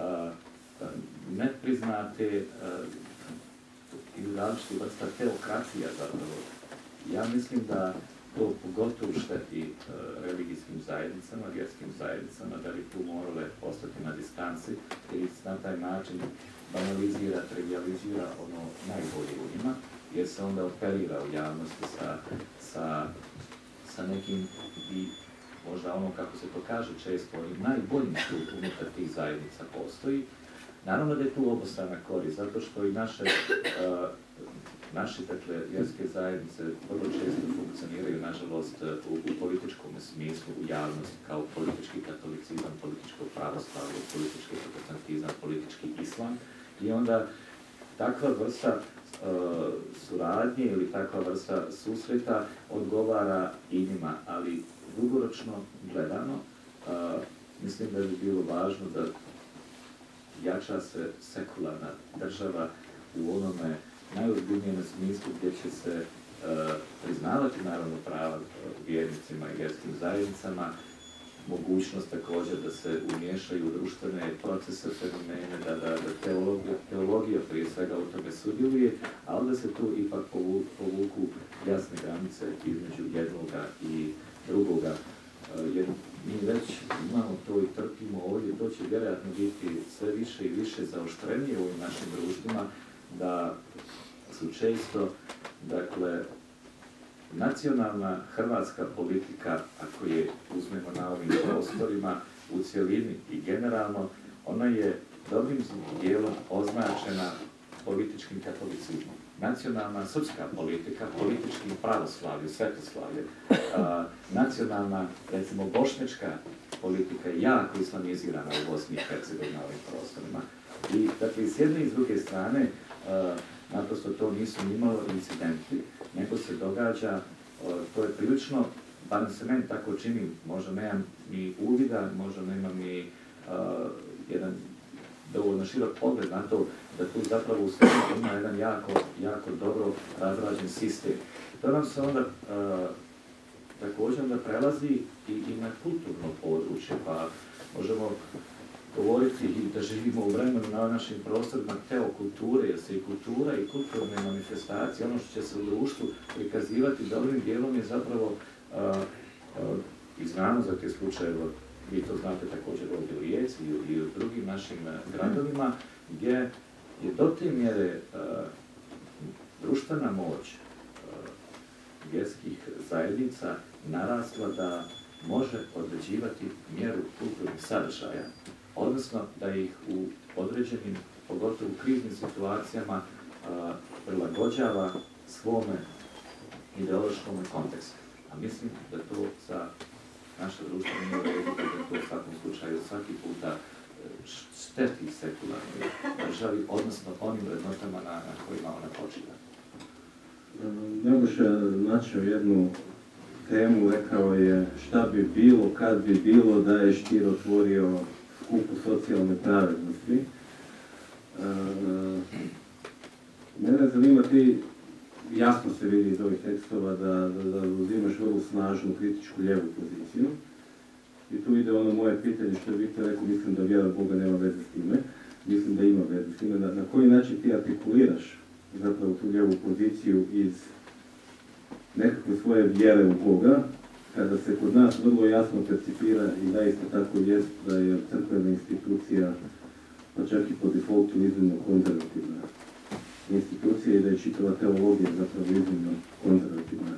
[SPEAKER 2] nepriznate ili različitih vrsta teokracija zapravo. Ja mislim da to pogotovo šteti religijskim zajednicama, vjerskim zajednicama, da bi tu morale ostati na distanci ili na taj način banalizira, trivializira ono najbolje u njima, jer se onda operira u javnosti sa nekim i možda ono, kako se to kaže često, onim najboljim što unutar tih zajednica postoji. Naravno da je tu obostrana korist, zato što i naše dakle, vjerske zajednice vrlo često funkcioniraju, nažalost, u političkom smislu, u javnosti, kao politički katolicizam, političko pravoslavlje, politički protestantizam, politički islam. I onda takva vrsta suradnje ili takva vrsta susreta odgovara i njima, ali dugoročno gledano, mislim da bi bilo važno da jača se sekularna država u onome najozbiljnijem smislu gdje će se priznavati naravno prava vjernicima i vjerskim zajednicama, mogućnost također da se umiješaju u društvene procese, fenomene, da teologija prije svega u tome sudjeluje, ali da se tu ipak povuku jasne granice između jednoga i drugoga. Jer mi već imamo to i trpimo ovdje, to će vjerojatno biti sve više i više zaoštrenije u ovim našim društvima, da su često, dakle, nacionalna hrvatska politika, ako je uzmemo na ovim prostorima u cjelini i generalno, ona je dobrim dijelom označena političkim katolicizmom. Nacionalna srpska politika, političkim pravoslavlje, svetoslavlje, nacionalna, recimo, bošnjačka politika je jako islamizirana u Bosni i Hercegovini na ovim prostorima. I, dakle, s jedne i s druge strane, naprosto to nisu nimalo incidenti, nego se događa, to je prilično, barem se meni tako čini, možda nemam ni uvida, možda nemam ni jedan dovoljno širok pogled na to, da tu zapravo u svetu ima jedan jako dobro razrađen sistem. To nam se onda također onda prelazi i na kulturno područje, pa možemo govoriti i da živimo u vremenu na našim prostorima teokulture, jer se i kultura i kulturne manifestacije, ono što će se u društvu prikazivati dobrim dijelom je zapravo, i znamo za te slučajeve, vi to znate također ovdje u Rijeci i u drugim našim gradovima, gdje je do te mjere društvena moć vjerskih zajednica narasla da može određivati mjeru kulturnih sadržaja, odnosno da ih u određenim, pogotovo u kriznim situacijama, prilagođava svome ideološkom kontekstu. A mislim da to za naše društvo nije uredu, da to u svakom slučaju svaki puta šteti sekularnoj državi, odnosno onim vrednotama na kojima ona počiva.
[SPEAKER 1] Nebojša je načeo jednu temu, rekao je šta bi bilo kad bi bilo da je Stier otvorio skupu socijalne pravednosti. Mene zanima, ti jasno se vidi iz ovih tekstova da uzimaš vrlo snažnu kritičku lijevu poziciju. I tu ide ono moje pitanje što je Viktor rekao, mislim da vjera Boga nema veze s time. Mislim da ima veze s time. Na koji način ti artikuliraš zapravo tu lijevu poziciju iz nekakve svoje vjere u Boga, kada se kod nas vrlo jasno percipira i zaista tako jest da je crkvena institucija, pa čak i po defaultu, iznimno konzervativna institucija i da je čitava teologija zapravo iznimno konzervativna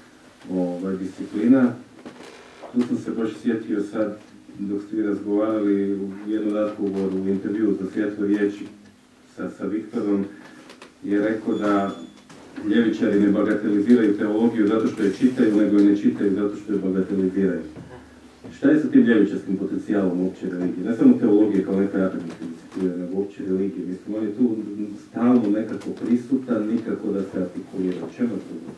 [SPEAKER 1] disciplina. Tu sam se baš sjetio sad, dok ste vi razgovarali u jednom razgovoru, u intervju za Svjetlo riječi sa Viktorom, je rekao da ljevičari ne bagateliziraju teologiju zato što je čitaju, nego je ne čitaju zato što je bagateliziraju. Šta je sa tim ljevičarskim potencijalom opće religije? Ne samo teologije kao neka akademska disciplina, nego opće religije. Mislim, on je tu stalno nekako prisutan, nikako da se artikulira. Čemu to?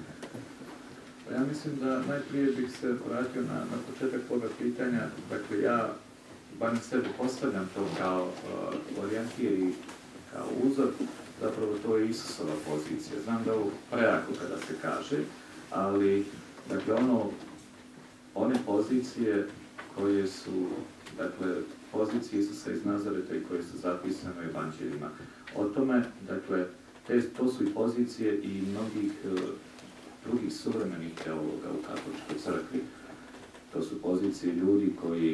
[SPEAKER 2] Ja mislim da najprije bih se vratio na početak toga pitanja. Dakle, ja barem sebi postavljam to kao orijentir i kao uzor. Zapravo to je Isusova pozicija. Znam da je ovo prejako kada se kaže, ali dakle one pozicije koje su, dakle, pozicije Isusa iz Nazareta i koje su zapisane u evanđeljima. O tome, dakle, to su i pozicije i mnogih drugih suvremenih teologa u katoličkoj crkvi. To su pozicije ljudi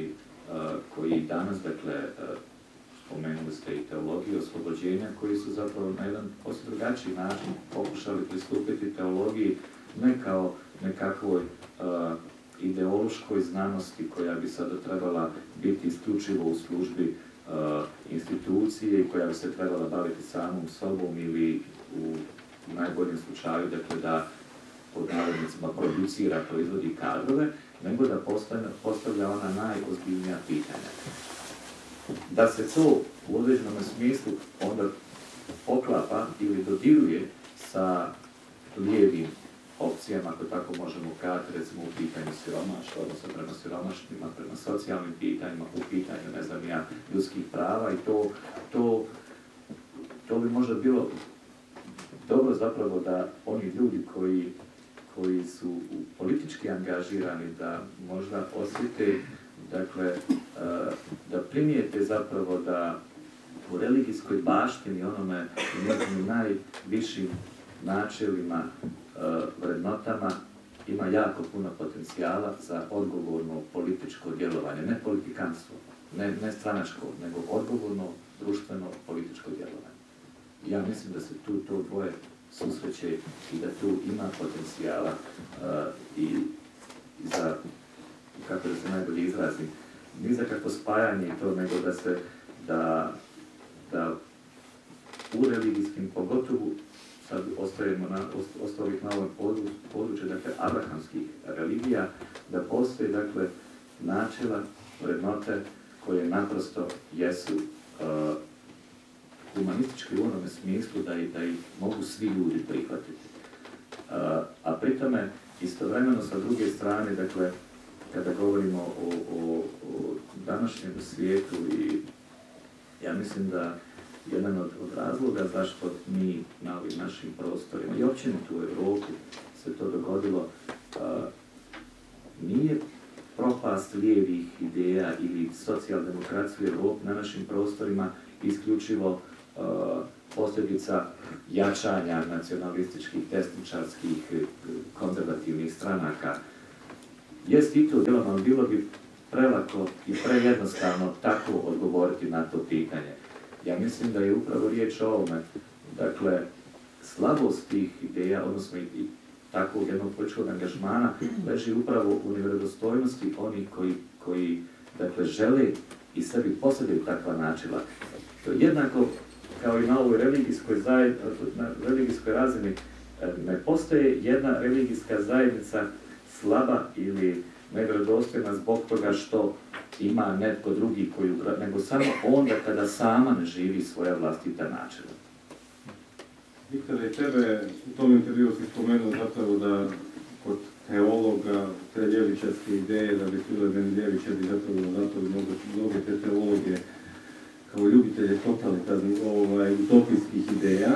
[SPEAKER 2] koji danas, dakle, spomenuli ste i teologiju oslobođenja, koji su zapravo na jedan posve drugačiji način pokušali pristupiti teologiji ne kao nekakvoj ideološkoj znanosti koja bi sada trebala biti isključivo u službi institucije i koja bi se trebala baviti samom sobom ili u najboljem slučaju, dakle, da pod navodnicima producira, proizvodi kadrove, nego da postavlja ona najozbiljnija pitanja. Da se to u određenom smislu onda poklapa ili dodiruje sa lijevim opcijama, ako tako možemo kazati, recimo u pitanju siromaštva, odnosno prema siromašnjima, prema socijalnim pitanjima, u pitanju, ne znam ja, ljudskih prava i to bi možda bilo dobro zapravo da oni ljudi koji su politički angažirani da možda osjete, dakle, da primijete zapravo da u religijskoj baštini, onome njegovim najvišim načelima, vrednotama, ima jako puno potencijala za odgovorno političko djelovanje, ne politikanstvo, ne stranačko, nego odgovorno društveno političko djelovanje. Ja mislim da se tu to dvoje susreće i da tu ima potencijala i za, kako da se najbolje izrazim, ni za kakvo spajanje i to, nego da u religijskim, pogotovo sad ostalih na ovom području, dakle, abrahamskih religija, da postoje, dakle, načela, vrednote koje naprosto jesu humanistički u onome smislu da ih mogu svi ljudi prihvatiti. A pri tome, istovremeno sa druge strane, dakle, kada govorimo o današnjem svijetu i ja mislim da jedan od razloga zašto mi na ovim našim prostorima i općenito u Europi se to dogodilo nije propast lijevih ideja ili socijaldemokraciju u Europi na našim prostorima isključivo posljedica jačanja nacionalističkih, desničarskih, konzervativnih stranaka. Jest i to djelom, ali bilo bi prelako i prejednostavno tako odgovoriti na to pitanje. Ja mislim da je upravo riječ o ovome. Dakle, slabost tih ideja, odnosno i takvog jednog političkog angažmana, leži upravo u nevjerodostojnosti onih koji dakle, žele i sebi posjediti takva načela. To je jednako kao i na ovoj religijskoj razini. Ne postoji jedna religijska zajednica slaba ili nevjerodostojna zbog toga što ima netko drugi nego samo onda kada sama ne živi svoja vlastita načela.
[SPEAKER 1] Viktor, i tebe u tom intervju si spomenuo zapravo da kod teologa te ljevičarske ideje, da bi su bili ljevičari zapravo mnoge te teologe kao ljubitelje totalitarnih utopijskih ideja.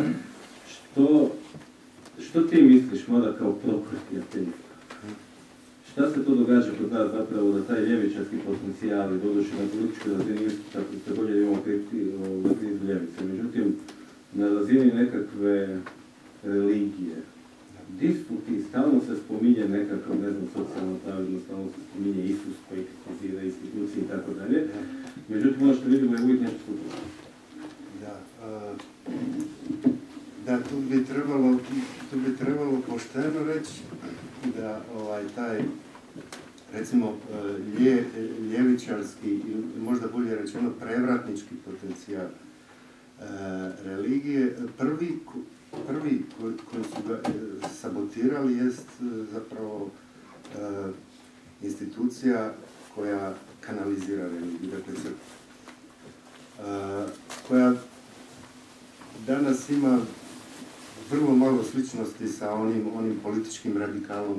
[SPEAKER 1] Što ti misliš, mada kao prokreti ateista? Šta se to događa kod nas zapravo da taj ljevičarski potencijal i doduše na političkoj razini isto tako se bolje imamo krizu ljevice. Međutim, na razini nekakve religije, gdje su ti, stalno se spominje nekakav, ne znam, socijalno pravilno, stalno se spominje Isus koji kritizira institucije i tako dalje. Međutim, ono što vidimo je uvijek nešto suprotno.
[SPEAKER 4] Da, tu bi trebalo pošteno reći da taj, recimo, ljevičarski, možda bolje rečeno prevratnički potencijal religije, prvi koji su ga sabotirali jest zapravo institucija koja kanalizira religiju, dakle crkva, koja danas ima vrlo malo sličnosti sa onim političkim radikalom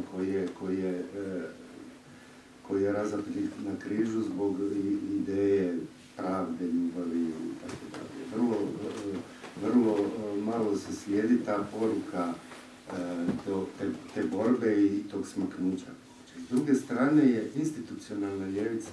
[SPEAKER 4] koji je razapet na križu zbog ideje pravde, ljubavi i tako dalje. Vrlo malo se slijedi ta poruka te borbe i tog smaknuća. S druge strane je institucionalna ljevica,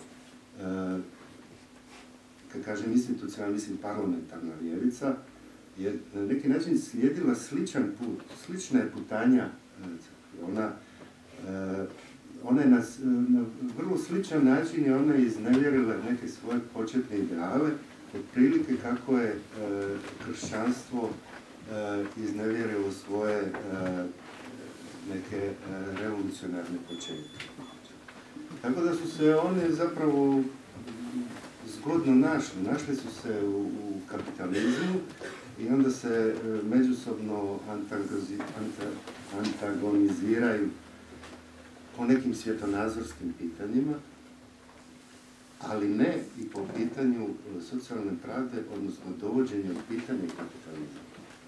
[SPEAKER 4] kad kažem institucionalna, mislim parlamentarna ljevica, je na neki način slijedila sličan put, slična je putanja crkve. Ona je na vrlo sličan način je ona iznevjerila neke svoje početne ideale, otprilike kako je kršćanstvo iznevjerilo svoje neke revolucionarne početke. Tako da su se one zapravo zgodno našli su se u kapitalizmu i onda se međusobno antagoniziraju po nekim svjetonazorskim pitanjima, ali ne i po pitanju socijalne pravde, odnosno dovođenja u pitanje kapitalizma,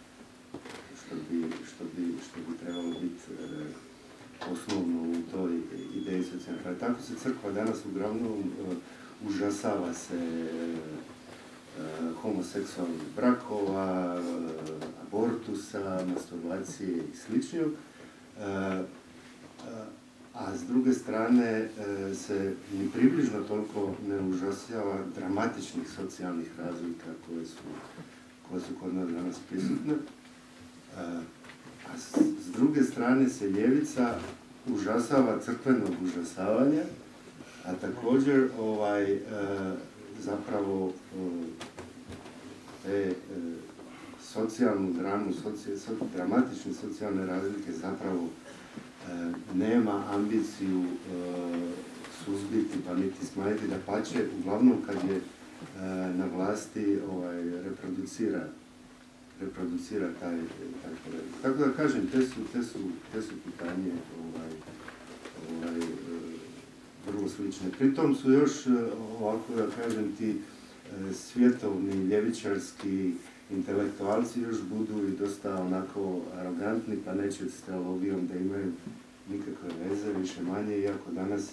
[SPEAKER 4] što bi trebalo biti osnovno u toj ideji socijalne pravde. Tako se crkva danas uglavnom užasava se homoseksualnih brakova, abortusa, masturbacije i sličnog, a s druge strane se ni približno toliko ne užasava dramatičnih socijalnih razlika koje su kod nas danas prisutne. A s druge strane se ljevica užasava crkvenog užasavanja, a također zapravo te socijalnu dramu, dramatične socijalne razlike zapravo nema ambiciju suzbiti pa niti smanjiti, dapače, uglavnom kad je na vlasti reproducira taj pored. Tako da kažem, te su pitanje vrlo slične. Pritom su još, ovako da kažem, ti svjetovni, ljevičarski intelektualci još budu i dosta onako arogantni, pa neće s teologijom da imaju nikakve veze, više manje, iako danas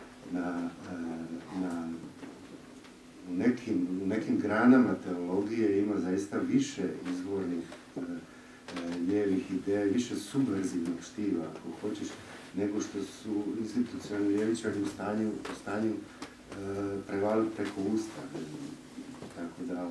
[SPEAKER 4] u nekim granama teologije ima zaista više izvornih lijevih ideja, više subverzivnog štiva, ako hoćeš, nego što su institucionalni ljevičari u stanju prevaliti preko usta. Tako da,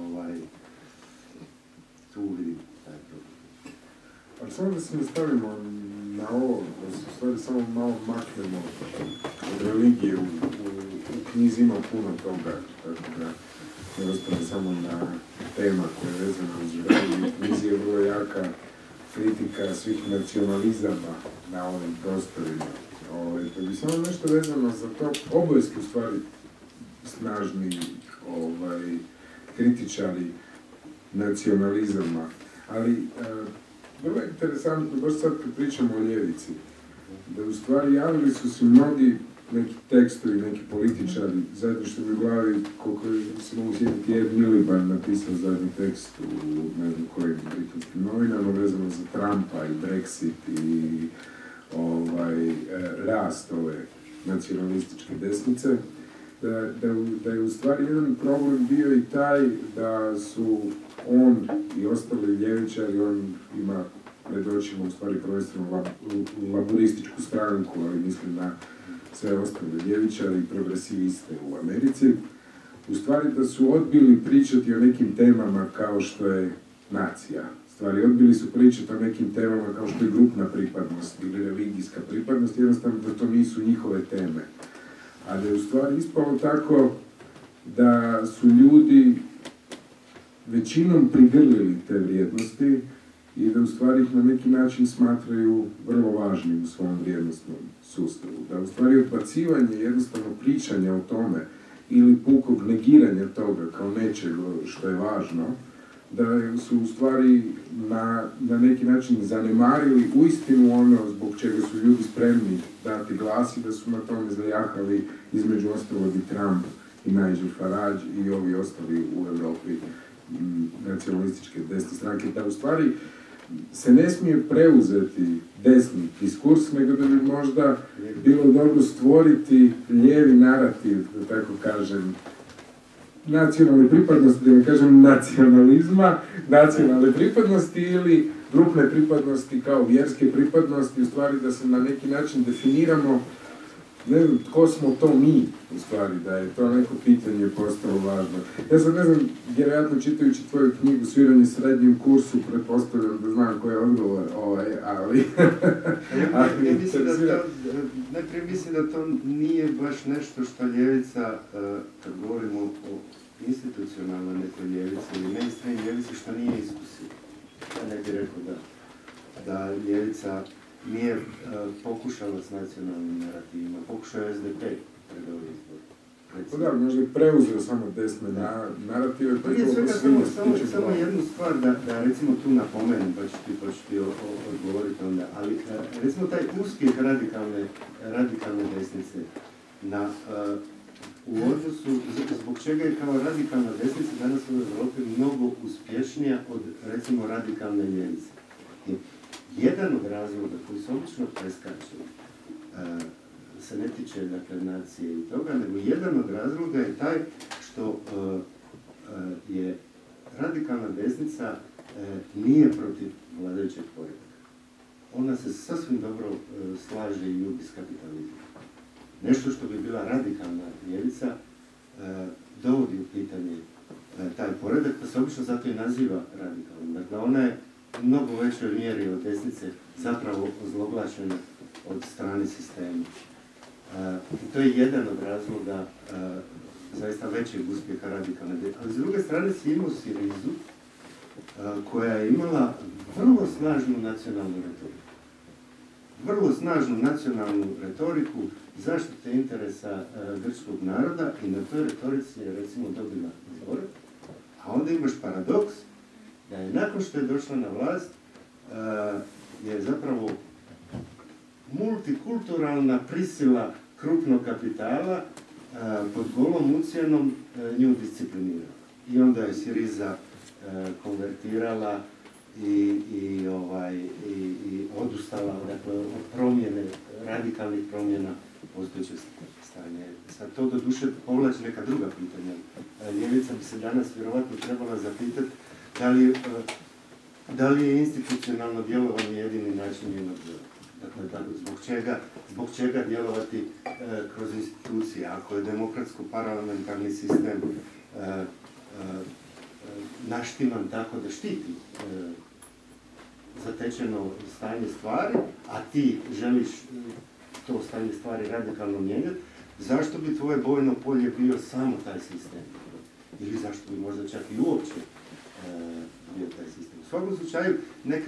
[SPEAKER 4] tu vidim taj problem.
[SPEAKER 3] Ali samo da se nastavimo na ovo, da se u stvari samo malo maknemo od religije. U knjizi ima puno toga, tako da ne ostane samo na tema koja je vezana uz religiju. U knjizi je vrlo jaka kritika svih nacionalizama na ovim prostorima. To bi samo nešto vezano za to, oboje ste u stvari snažni kritičari nacionalizama, ali vrlo je interesantno, baš sad kad pričamo o ljevici, da u stvari javili su se mnogi neki tekstovi, neki političari, zadnji što bi u glavi, koliko se mogu sjetiti, Ed Miliband napisao zadnji tekst u ne znam kojim britanskim novinama vezano za Trumpa i Brexit i rast ove nacionalističke desnice, da je u stvari jedan problem bio i taj da su on i ostali ljevičari, on ima pred očima u stvari prvenstveno laborističku stranku, ali mislim na sve ostale ljevičare i progresiviste u Americi, u stvari da su odbili pričati o nekim temama kao što je nacija. Stvari, odbili su pričati o nekim temama kao što je grupna pripadnost ili religijska pripadnost, jednostavno da to nisu njihove teme. A da je u stvari ispalo tako da su ljudi većinom prigrlili te vrijednosti i da u stvari ih na neki način smatraju vrlo važnim u svom vrijednostnom sustavu. Da u stvari odbacivanje, jednostavno pričanje o tome ili pukog negiranja toga kao nečega što je važno, da su u stvari na neki način zanemarili uistinu ono zbog čega su ljudi spremni dati glas i da su na tome zajahali između ostalog i Trump i Nigel Farage i ovi ostali u Europi nacionalističke desne stranke, da u stvari se ne smije preuzeti desni diskurs, nego da bi možda bilo dobro stvoriti lijevi narativ, da tako kažem, nacionalne pripadnosti, da ne kažem nacionalizma, nacionalne pripadnosti ili grupne pripadnosti kao vjerske pripadnosti, u stvari da se na neki način definiramo, ne znam, tko smo to mi, u stvari, da je to neko pitanje postalo važno. Ja sad ne znam, vjerojatno čitajući tvoju knjigu Sviranje srednjem kursu, pretpostavljam da znam koji je odgovor, ali...
[SPEAKER 4] Najprije mislim da to nije baš nešto što ljevica, kad govorimo o institucionalnoj nekoj ljevici ili mainstream ljevici, što nije iskusila. Ja ne bih rekao da ljevica nije pokušala s nacionalnim narativima, pokušao je SDP pred ovaj izbor.
[SPEAKER 3] Pa da, možda je preuzeo samo desne narative, pa je to
[SPEAKER 4] samo jednu stvar da recimo tu napomenem, pa ću ti odgovoriti onda, ali recimo taj uspjeh radikalne desnice u odnosu, zbog čega je kao radikalna desnica danas u Europi mnogo uspješnija od recimo radikalne ljevice. Jedan od razloga koji se obično preskače se ne tiče dakle nacije i toga, nego jedan od razloga je taj što je radikalna desnica nije protiv vladajućeg poretka. Ona se sasvim dobro slaže i ljubi s kapitalizmom. Nešto što bi bila radikalna ljevica dovodi u pitanje taj poredak, pa se obično zato i naziva radikalnom. Dakle, ona je u mnogo većoj mjeri od desnice zapravo ozloglašena od strane sistema. I to je jedan od razloga zaista većeg uspjeha radikalne desnice. Ali s druge strane si imao Sirizu koja je imala vrlo snažnu nacionalnu retoriku. Vrlo snažnu nacionalnu retoriku zaštite interesa grčkog naroda i na toj retorici je recimo dobila izbore. A onda imaš paradoks da je nakon što je došla na vlast je zapravo multikulturalna prisila krupnog kapitala pod golom ucjenom nju disciplinirala. I onda je Siriza konvertirala i odustala dakle, od promjene, radikalnih promjena postojećeg stanja. Sad to do duše povlači neka druga pitanja. Ljevica bi se danas vjerovatno trebala zapitati da li je institucionalno djelovanje jedini način njenog Dakle, zbog čega djelovati kroz institucije, ako je demokratsko-parlamentarni sistem naštiman tako da štiti zatečeno stanje stvari, a ti želiš to stanje stvari radikalno mijenjati, zašto bi tvoje bojno polje bio samo taj sistem? Ili zašto bi možda čak i uopće bio taj sistem? U svakom slučaju,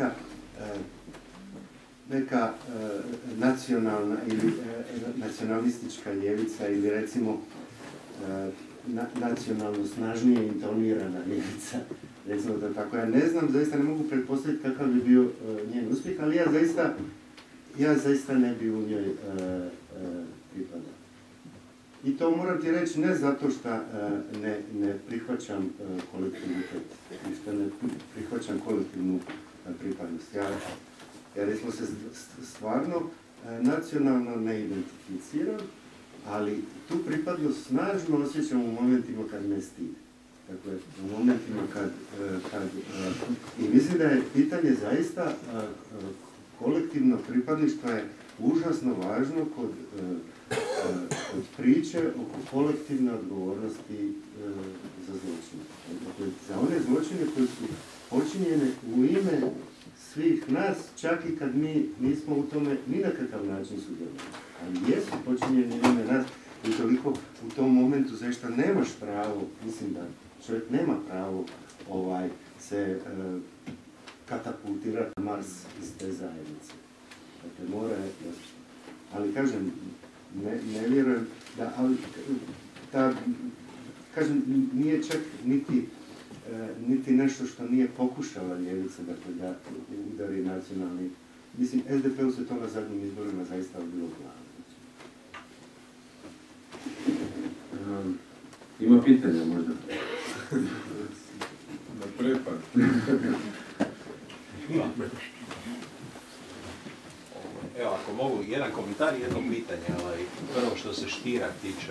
[SPEAKER 4] neka nacionalna ili nacionalistička ljevica ili recimo nacionalno snažnije intonirana ljevica, recimo da tako, ja ne znam, zaista ne mogu pretpostaviti kakav bi bio njen uspjeh, ali ja zaista ne bi u njoj pripadao. I to moram ti reći ne zato što ne prihvaćam kolektivitet i što ne prihvaćam kolektivnu pripadnost. Ja recimo se stvarno nacionalno ne identificiram, ali tu pripadnost snažno osjećam u momentima kad me stidi. Dakle, u momentima kad i mislim da je pitanje zaista kolektivno pripadništvo je užasno važno kod priče oko kolektivne odgovornosti za zločine. Dakle, za one zločine koje su počinjene u ime svih nas, čak i kad mi nismo u tome ni na kakav način sudjelovali. Ali jesu počinjeni u ime nas i toliko u tom momentu zaista nemaš pravo, mislim da čovjek nema pravo se katapultirati na Mars iz te zajednice. Dakle, mora je, ali kažem, ne vjerujem da, ali kažem, nije čak niti nešto što nije pokušala ljevica, dakle, da udari nacionalni. Mislim, SDP-u se to na zadnjim izborima zaista odbilo glavo.
[SPEAKER 1] Ima pitanja možda?
[SPEAKER 3] Na prepad.
[SPEAKER 5] Evo, ako mogu, jedan komentar i jedno pitanje. Prvo što se Stiera tiče,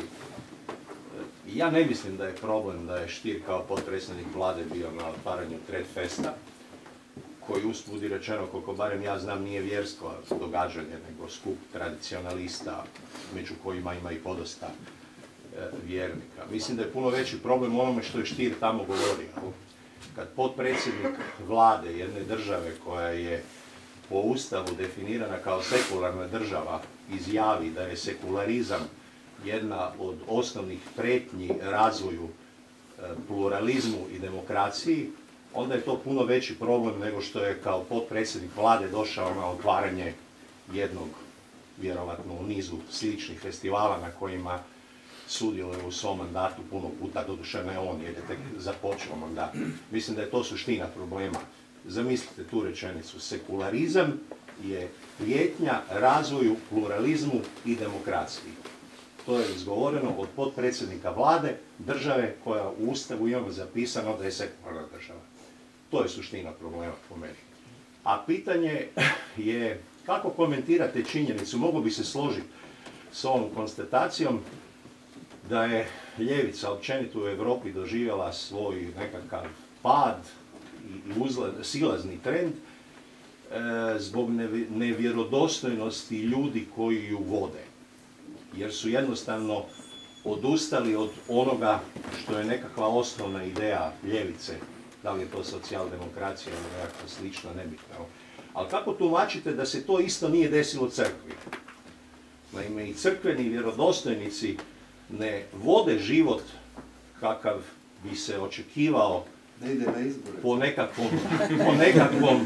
[SPEAKER 5] ja ne mislim da je problem da je Stier kao potpredsjednik vlade bio na otvaranju Tredfesta, koji usput budi rečeno, koliko barem ja znam, nije vjersko događanje, nego skup tradicionalista, među kojima ima i podosta vjernika. Mislim da je puno veći problem u onome što je Stier tamo govorio. Kad potpredsjednik vlade jedne države koja je po Ustavu definirana kao sekularna država izjavi da je sekularizam jedna od osnovnih prijetnji razvoju, pluralizmu i demokraciji, onda je to puno veći problem nego što je kao potpredsjednik vlade došao na otvaranje jednog, vjerovatno u nizu sličnih festivala na kojima sudjeluje u svom mandatu puno puta, doduše ne on jer je tek započeo mandat. Mislim da je to suština problema. Zamislite tu rečenicu, sekularizam je prijetnja razvoju, pluralizmu i demokraciji. To je izgovoreno od potpredsjednika vlade, države koja u Ustavu ima zapisano da je sekularna država. To je suština problema po meni. A pitanje je kako komentirate činjenicu, mogu bi se složiti s ovom konstatacijom da je ljevica općenito u Europi doživjela svoj nekakav pad i silazni trend zbog nevjerodostojnosti ljudi koji ju vode. Jer su jednostavno odustali od onoga što je nekakva osnovna ideja ljevice, da li je to socijaldemokracija ili nekakva slična, nebitna. Ali kako tumačite da se to isto nije desilo crkvi? Naime, i crkveni vjerodostojnici ne vode život kakav bi se očekivao po nekakvom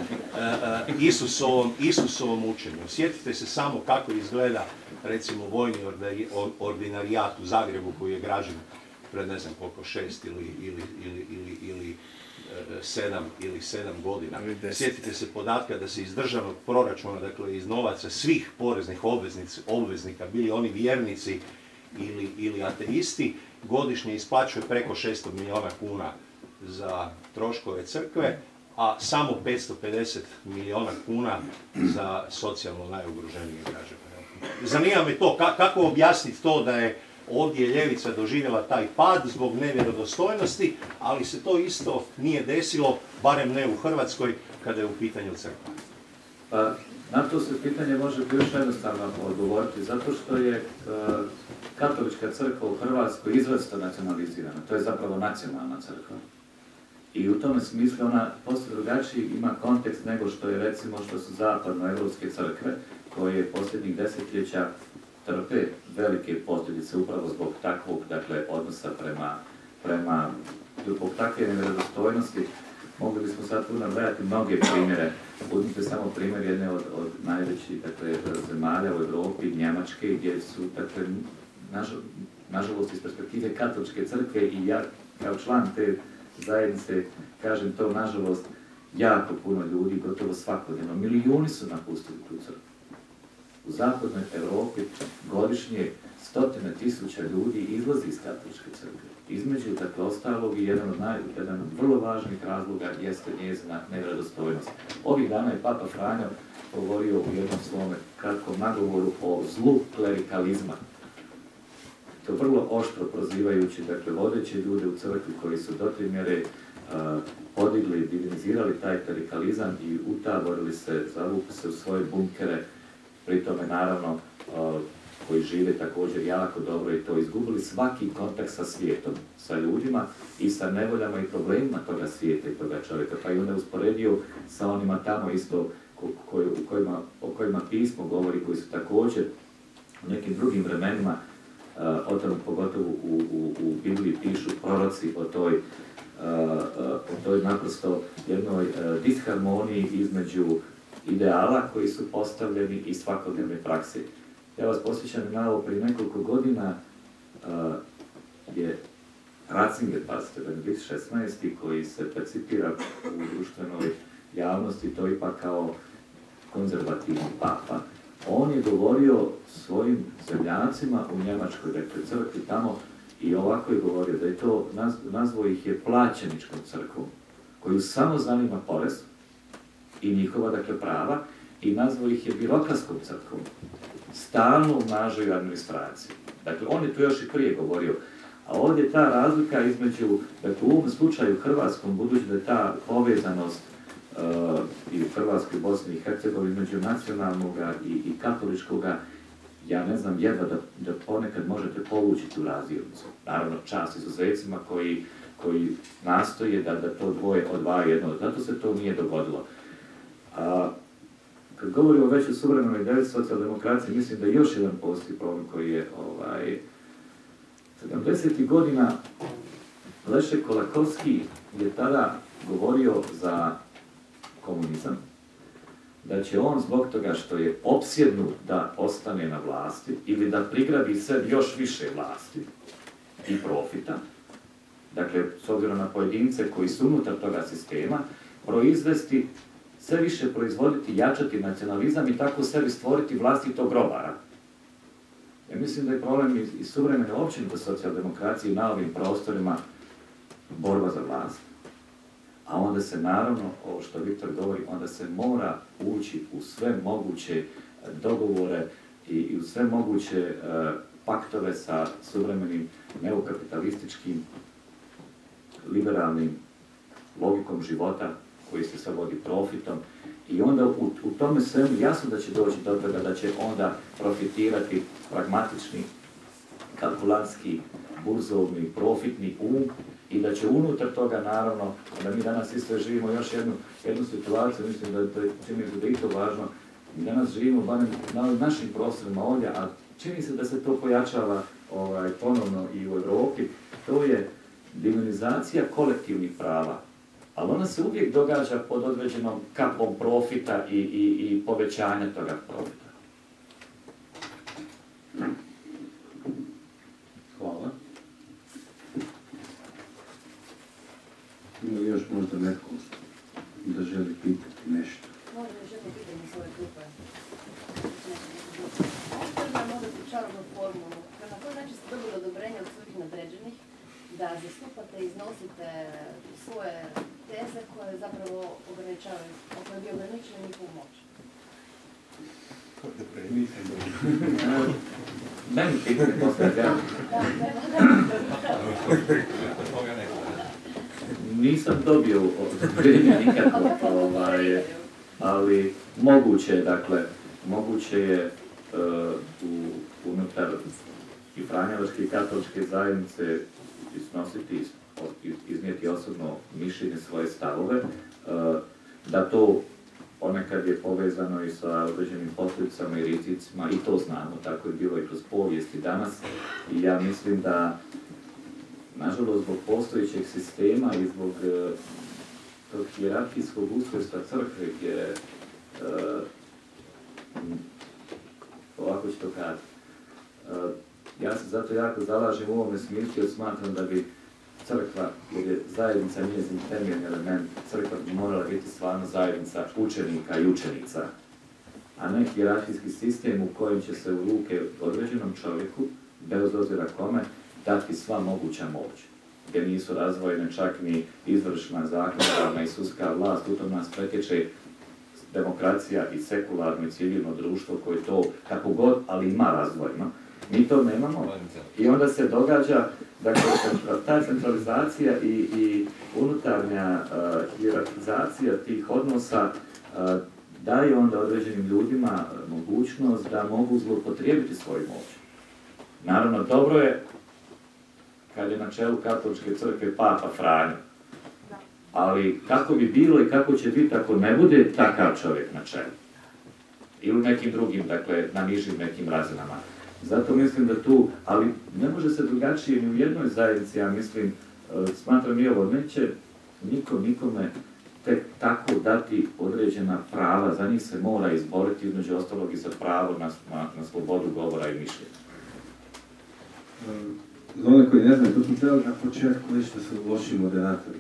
[SPEAKER 5] Isusovom učenju. Sjetite se samo kako izgleda recimo vojni ordinarijat u Zagrebu koji je građen pred ne znam koliko 6 ili 7 godina. Sjetite se podatka da se iz državnog proračuna, dakle iz novaca svih poreznih obveznika, bili oni vjernici ili ateisti, godišnje isplaćuje preko 600 milijuna kuna za troškove crkve, a samo 550 milijuna kuna za socijalno najugroženije građane. Zanima me to, kako objasniti to da je ovdje ljevica doživjela taj pad zbog nevjerodostojnosti, ali se to isto nije desilo, barem ne u Hrvatskoj, kada je u pitanju crkva.
[SPEAKER 2] Na to se pitanje može prilično jednostavno odgovoriti, zato što je katolička crkva u Hrvatskoj izrazito nacionalizirana, to je zapravo nacionalna crkva. I u tome smislu ona postoje drugačiji ima kontekst nego što je recimo što su zapadnoevropske crkve, koje posljednjih desetljeća trpe velike posljedice upravo zbog takvog, dakle, odnosa zbog takve nevjerodostojnosti. Mogli bismo sad tu nabrajati mnoge primjere. Uzmite samo primjer jedne od najvećih, dakle, zemalja u Europi, Njemačke, gdje su, dakle, nažalost iz perspektive katoličke crkve i ja kao član te zajednice kažem to, nažalost, jako puno ljudi, gotovo svakodnevno, milijuni su napustili tu crkvu. U zapadnoj Europi godišnje 100.000 ljudi izlazi iz katoličke crkve. Između, dakle, ostalog i jedan od vrlo važnih razloga jeste njezina nevjerodostojnost. Ovih dana je Papa Franjo govorio u jednom svome kratkom nagovoru o zlu klerikalizma. To vrlo oštro prozivajući, dakle, vodeće ljude u crkvi koji su do te mjere podigli, divinizirali taj klerikalizam i utaborili se, zavukli se u svoje bunkere, pri tome naravno koji žive također jako dobro i to izgubili svaki kontakt sa svijetom, sa ljudima i sa nevoljama i problemima toga svijeta i toga čovjeka. Pa i onda usporedio sa onima tamo isto o kojima pismo govori, koji su također u nekim drugim vremenima, o tom pogotovo u Bibliji pišu proroci o toj naprosto jednoj disharmoniji između ideala koji su postavljeni i svakodnevne prakse. Ja vas posjećam na ovo, prije nekoliko godina je Ratzinger, pazite, Benedikt XVI, koji se percipira u društvenoj javnosti, to ipak kao konzervativni papa. On je govorio svojim zemljacima u Njemačkoj, dakle, crkvi tamo, i ovako je govorio da je to, nazvao ih je plaćeničkom crkvom, koju samo zanima porez i njihova, dakle, prava, i nazvao ih je birokratskom crkvom. Stalno umnažaju administraciju. Dakle, on je to još i prije govorio. A ovdje je ta razlika između, dakle, u ovom slučaju hrvatskom, budući da je ta povezanost i u Hrvatskoj, Bosni i Hercegovini, između nacionalnoga i katoličkoga, ja ne znam, jedva da ponekad možete povući tu razdjelnicu. Naravno, čast izuzecima koji nastoje da to dvoje odvaju jedno. Zato se to nije dogodilo. Kad govorimo već o suvremenoj ideji socijaldemokracije, mislim da još jedan postoji problem koji je 70. godina Leszek Kolakowski je tada govorio za komunizam, da će on zbog toga što je opsjednut da ostane na vlasti ili da prigrabi sebi još više vlasti i profita, dakle, s obzirom na pojedince koji su unutar toga sistema, proizvesti, sve više proizvoditi, jačati nacionalizam i tako sebi stvoriti vlastitog grobara. Ja mislim da je problem i suvremene općenito socijaldemokracije na ovim prostorima borba za vlast. A onda se naravno, ovo što Viktor govori, onda se mora ući u sve moguće dogovore i u sve moguće paktove sa suvremenim neokapitalističkim, liberalnim logikom života koji se sad vodi profitom. I onda u tome svemu jasno da će doći do toga da će onda profitirati pragmatični, kalkulantski, burzovni, profitni i da će unutar toga, naravno, da mi danas isto živimo još jednu situaciju, mislim da je i to važno, mi danas živimo barem na našim prostorima ovdje, a čini se da se to pojačava ponovno i u Europi, to je demonizacija kolektivnih prava. Ali ona se uvijek događa pod određenom kapom profita i povećanja toga profita.
[SPEAKER 1] Hvala. Ima li još možda neko da želi pitati nešto?
[SPEAKER 6] Možda još jedno pitanje s ove grupe. Možda nam možda čarobnu formulu. Na koji način ste dobili odobrenje od svojih nadređenih da zastupate i iznosite svoje teze koje zapravo ograničavaju, koje bi ograničili njihovu moć?
[SPEAKER 2] Meni pitanje postavlja. Nisam dobio odobrenje nikako, ali moguće je unutar i franjevačke i katoličke zajednice iznijeti osobno mišljenje, svoje stavove, da to ponekad je povezano i sa određenim posljedicama i rizicima, i to znamo, tako je bilo i kroz povijest i danas. I ja mislim da, nažalost, zbog postojećeg sistema i zbog tog hijerarhijskog ustrojstva crkve, gdje, ovako ću to kazati, ja se zato jako zalažem u ovome smislu, jer smatram da bi crkva, jer je zajednica njezin temeljni element, crkva bi morala biti stvarno zajednica učenika i učenica, a ne hijerarhijski sistem u kojem će se u ruke određenom čovjeku, bez obzira kome, dati sva moguća moć, gdje nisu razvojene čak ni izvršna, zakonodavna i sudska vlast. U tom nas pretječe demokracija i sekularno i civilno društvo koje to, kako god, ali ima razvojno. Mi to nemamo i onda se događa, dakle, ta centralizacija i unutarnja hijerarhizacija tih odnosa daje onda određenim ljudima mogućnost da mogu zloupotrijebiti svoju moć. Naravno, dobro je kad je na čelu katoličke crkve Papa Franjo, ali kako bi bilo i kako će biti ako ne bude takav čovjek na čelu? Ili nekim drugim, dakle, na nižim nekim razinama. Zato mislim da tu, ali ne može se drugačije ni u jednoj zajednici, ja mislim, smatram i ovo, neće niko nikome tek tako dati određena prava, za njih se mora izboriti, između ostalog i za pravo na slobodu govora i mišljenja.
[SPEAKER 1] Za one koji ne znaju, to smo trebali na početku reći da su loši moderatori.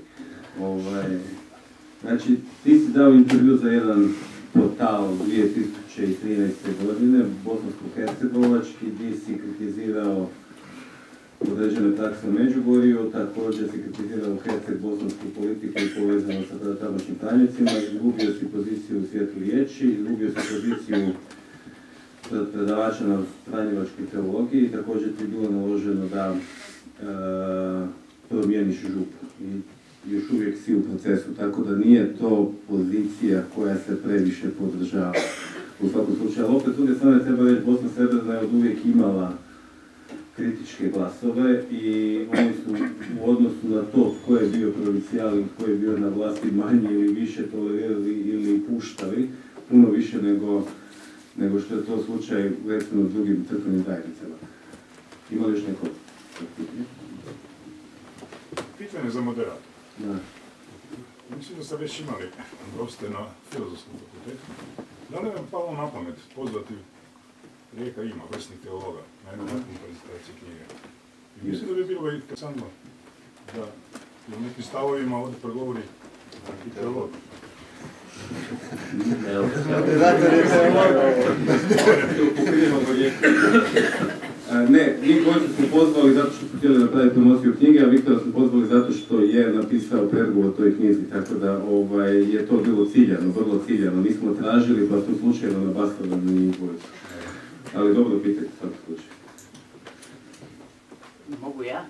[SPEAKER 1] Znači, ti si dao intervju za jedan portal 2013. godine, bosansko-hercegovački, gdje si kritizirao određene prakse u Međugorju, također si kritizirao herceg-bosansku politiku i povezano sa tamošnjim tanjicima, izgubio si poziciju u svijetu riječi, izgubio si poziciju predavača na franjevačkoj teologiji, također ti je bilo naloženo da promijeniš župu. I još uvijek si u procesu, tako da nije to pozicija koja se previše podržava u svakom slučaju. Ali opet, s druge strane, treba reći, Bosna Srebrna je od uvijek imala kritičke glasove i oni su u odnosu na to tko je bio provincijal i tko je bio na vlasti manje ili više tolerirali ili puštali, puno više nego što je to slučaj recimo u drugim crkvenim zajednicama. Ima li još neko pitanje?
[SPEAKER 7] Pitanje za moderator.
[SPEAKER 1] Da.
[SPEAKER 7] Mislim da ste već imali goste na Filozofskom fakultetu. Da li vam palo na pamet pozvati, Rijeka ima vrsnih teologa na jednu nakon prezentaciji knjige? I mislim da bi bilo interesantno da u nekim stavovima ovdje progovori i teolog.
[SPEAKER 1] Ne, mi Gojca smo pozvali zato što smo htjeli napraviti promociju knjige, a Viktora smo pozvali zato što je napisao predgovor toj knjizi, tako da je to bilo ciljano, vrlo ciljano. Nismo tražili, pa smo slučajno nabasali na njih Gojcu. Ali dobro pitajte, u svakom slučaju.
[SPEAKER 8] Mogu ja?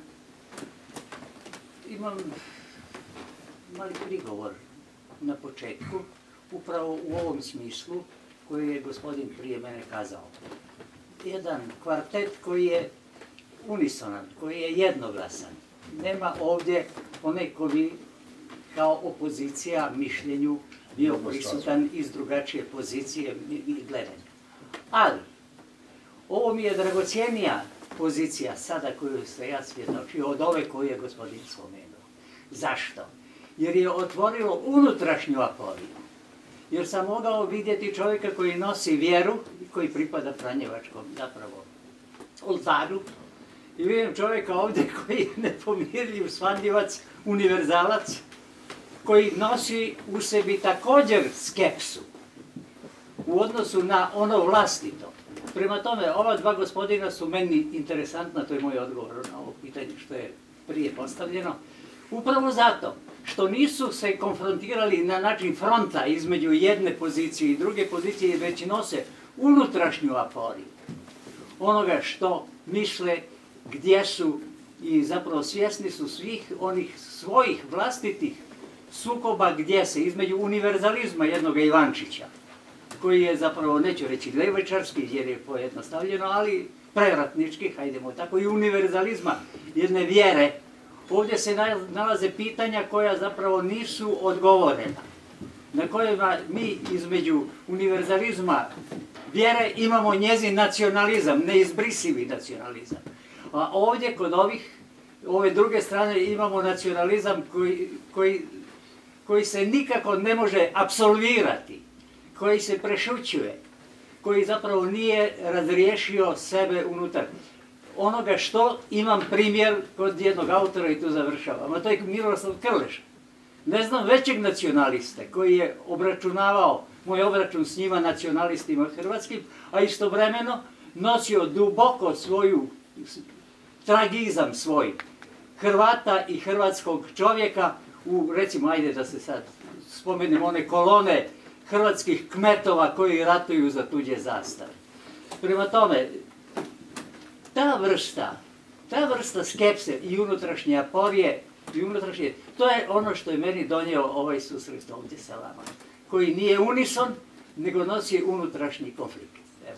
[SPEAKER 8] Imam mali prigovor na početku, upravo u ovom smislu koji je gospodin prije mene kazao. Jedan kvartet koji je unisonan, koji je jednoglasan. Nema ovdje onaj ko bi kao opozicija mišljenju bio prisutan iz drugačije pozicije i gledanja. Ali, ovo mi je dragocjenija pozicija sada koju ste ja svjedočio od ove koju je gospodin spomenuo. Zašto? Jer je otvorilo unutrašnju aporiju. Jer sam mogao vidjeti čovjeka koji nosi vjeru i koji pripada franjevačkom zapravo oltaru. I vidim čovjeka ovdje koji je nepomirljiv svadljivac, univerzalac, koji nosi u sebi također skepsu u odnosu na ono vlastito. Prema tome, ova dva gospodina su meni interesantna, to je moj odgovor na ovo pitanje što je prije postavljeno. Upravo zato što nisu se konfrontirali na način fronta između jedne pozicije i druge pozicije, već nose unutrašnju aporiju onoga što misle, gdje su i zapravo svjesni su svih onih svojih vlastitih sukoba gdje se između univerzalizma jednog Ivančića, koji je zapravo, neću reći levičarski jer je pojednostavljeno, ali preratnički, hajdemo tako, i univerzalizma jedne vjere. Ovdje se nalaze pitanja koja zapravo nisu odgovorena, na kojima mi između univerzalizma vjere imamo njezin nacionalizam, neizbrisivi nacionalizam. A ovdje kod ove druge strane imamo nacionalizam koji se nikako ne može apsolvirati, koji se prešućuje, koji zapravo nije razriješio sebe unutar onoga što imam primjer kod jednog autora i tu završavam, a to je Miroslav Krleža. Ne znam većeg nacionaliste koji je obračunavao, moj obračun s njima nacionalistima hrvatskim, a istovremeno nosio duboko svoju tragizam svoj Hrvata i hrvatskog čovjeka u, recimo, ajde da se sad spomenem one kolone hrvatskih kmetova koji ratuju za tuđe zastave. Prema tome, ta vrsta skepse i unutrašnje aporije, to je ono što je meni donio ovaj susret ovdje sa vama, koji nije unison, nego nosi unutrašnji konflikt. Evo.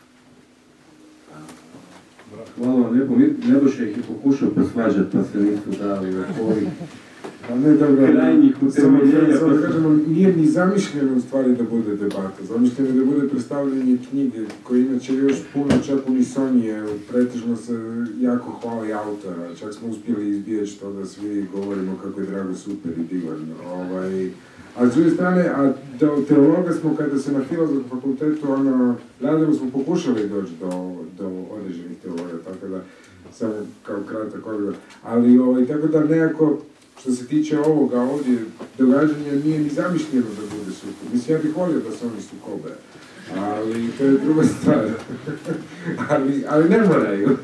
[SPEAKER 1] Hvala vam lijepo. Nebojša ih je pokušao posvađati, pa se nisu dali ovih krajnjih utemeljenja.
[SPEAKER 3] Samo da kažemo, nije ni zamišljeno u stvari da bude debata. Zamišljeno je da bude predstavljanje knjige, koje inače još puno čak unisonije, pretežno se jako hvali autora. Čak smo uspjeli izbjeći to da svi govorimo kako je Drago super i divan. A s druge strane, a do teologa smo, kada se na Filozofskom fakultetu, radimo smo pokušali doći do određenih teologa, tako da, samo kao kratak odgovor. Ali, tako da nekako, što se tiče ovoga ovdje događanja, nije ni zamišljeno da bude sukob. Mislim, ja bih volio da se oni sukobe, ali to je druga stvar. ali ne moraju.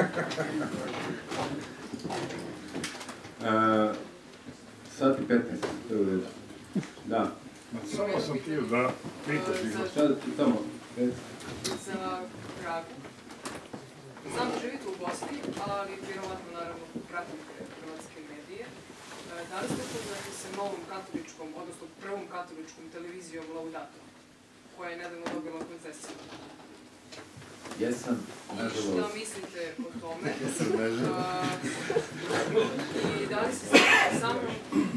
[SPEAKER 1] Sat i 15, to je u redu. Da.
[SPEAKER 7] Samo sam htio da pitati.
[SPEAKER 1] Samo.
[SPEAKER 9] Za Pragu. Znam da živite u Bosni, ali vjerovatno naravno pratite hrvatske medije. Da li ste poznati sa novom katoličkom, odnosno prvom katoličkom televizijom Laudato, koja je nedavno dobila koncesiju?
[SPEAKER 2] Jesam, nažalost.
[SPEAKER 9] Šta mislite o tome?
[SPEAKER 4] Jesam, nažalost.
[SPEAKER 9] I da li se slažete sa mnom?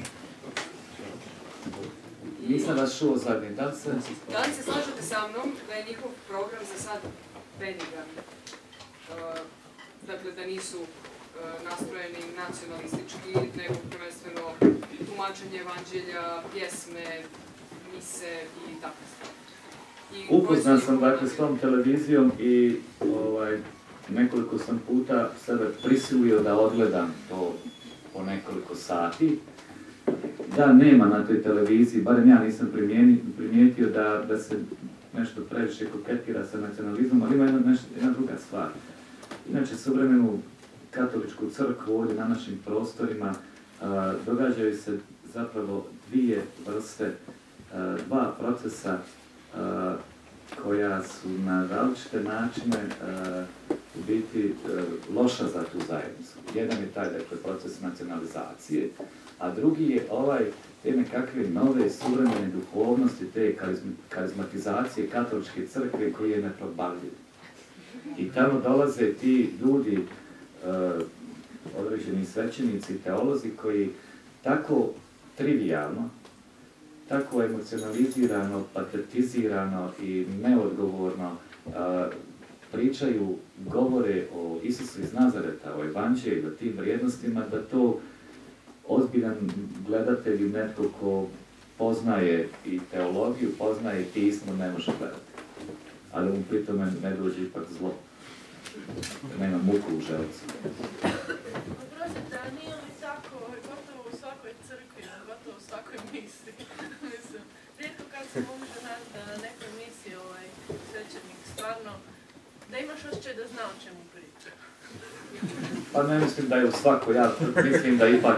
[SPEAKER 2] Nisam vas čuo zadnji, da li
[SPEAKER 9] se slažete sa mnom da je njihov program za sad benigan? Dakle, da nisu nastrojeni nacionalistički, nego prvenstveno tumačenje evanđelja, pjesme, mise i tako stvari.
[SPEAKER 2] Upoznan sam dakle s tom televizijom i nekoliko sam puta sebe prisilio da odgledam to po nekoliko sati. Da, nema na toj televiziji, barem ja nisam primijetio da se nešto previše koketira sa nacionalizmom, ali ima jedna druga stvar. Inače, suvremenu katoličku crkvu ovdje na našim prostorima događaju se zapravo dvije vrste, dva procesa koja su na različite načine u biti loša za tu zajednicu. Jedan je taj, dakle, proces nacionalizacije, a drugi je te nekakve nove suvremene duhovnosti, te karizmatizacije katoličke crkve koji je neprobavljiv. I tamo dolaze ti ljudi, određeni svećenici, teolozi koji tako trivijalno, tako emocionalizirano, patetizirano i neodgovorno govore o Isusu iz Nazareta, o evanđelju, o tim vrijednostima, da to ozbiljan gledatelj i netko ko poznaje i teologiju, poznaje i pismo, ne može gledati. Ali mu pritome ne dođe ipak zlo. Nema muku u želcu.
[SPEAKER 10] Oprostite, a nije li tako gotovo u svakoj crkvi, gotovo u svakoj misiji? Mislim, rijetko kad se može naći da na nekoj misiji svećenik stvarno, da imaš osjećaj da zna o čemu priča.
[SPEAKER 2] Pa ne mislim da je u svakoj, ja mislim da ipak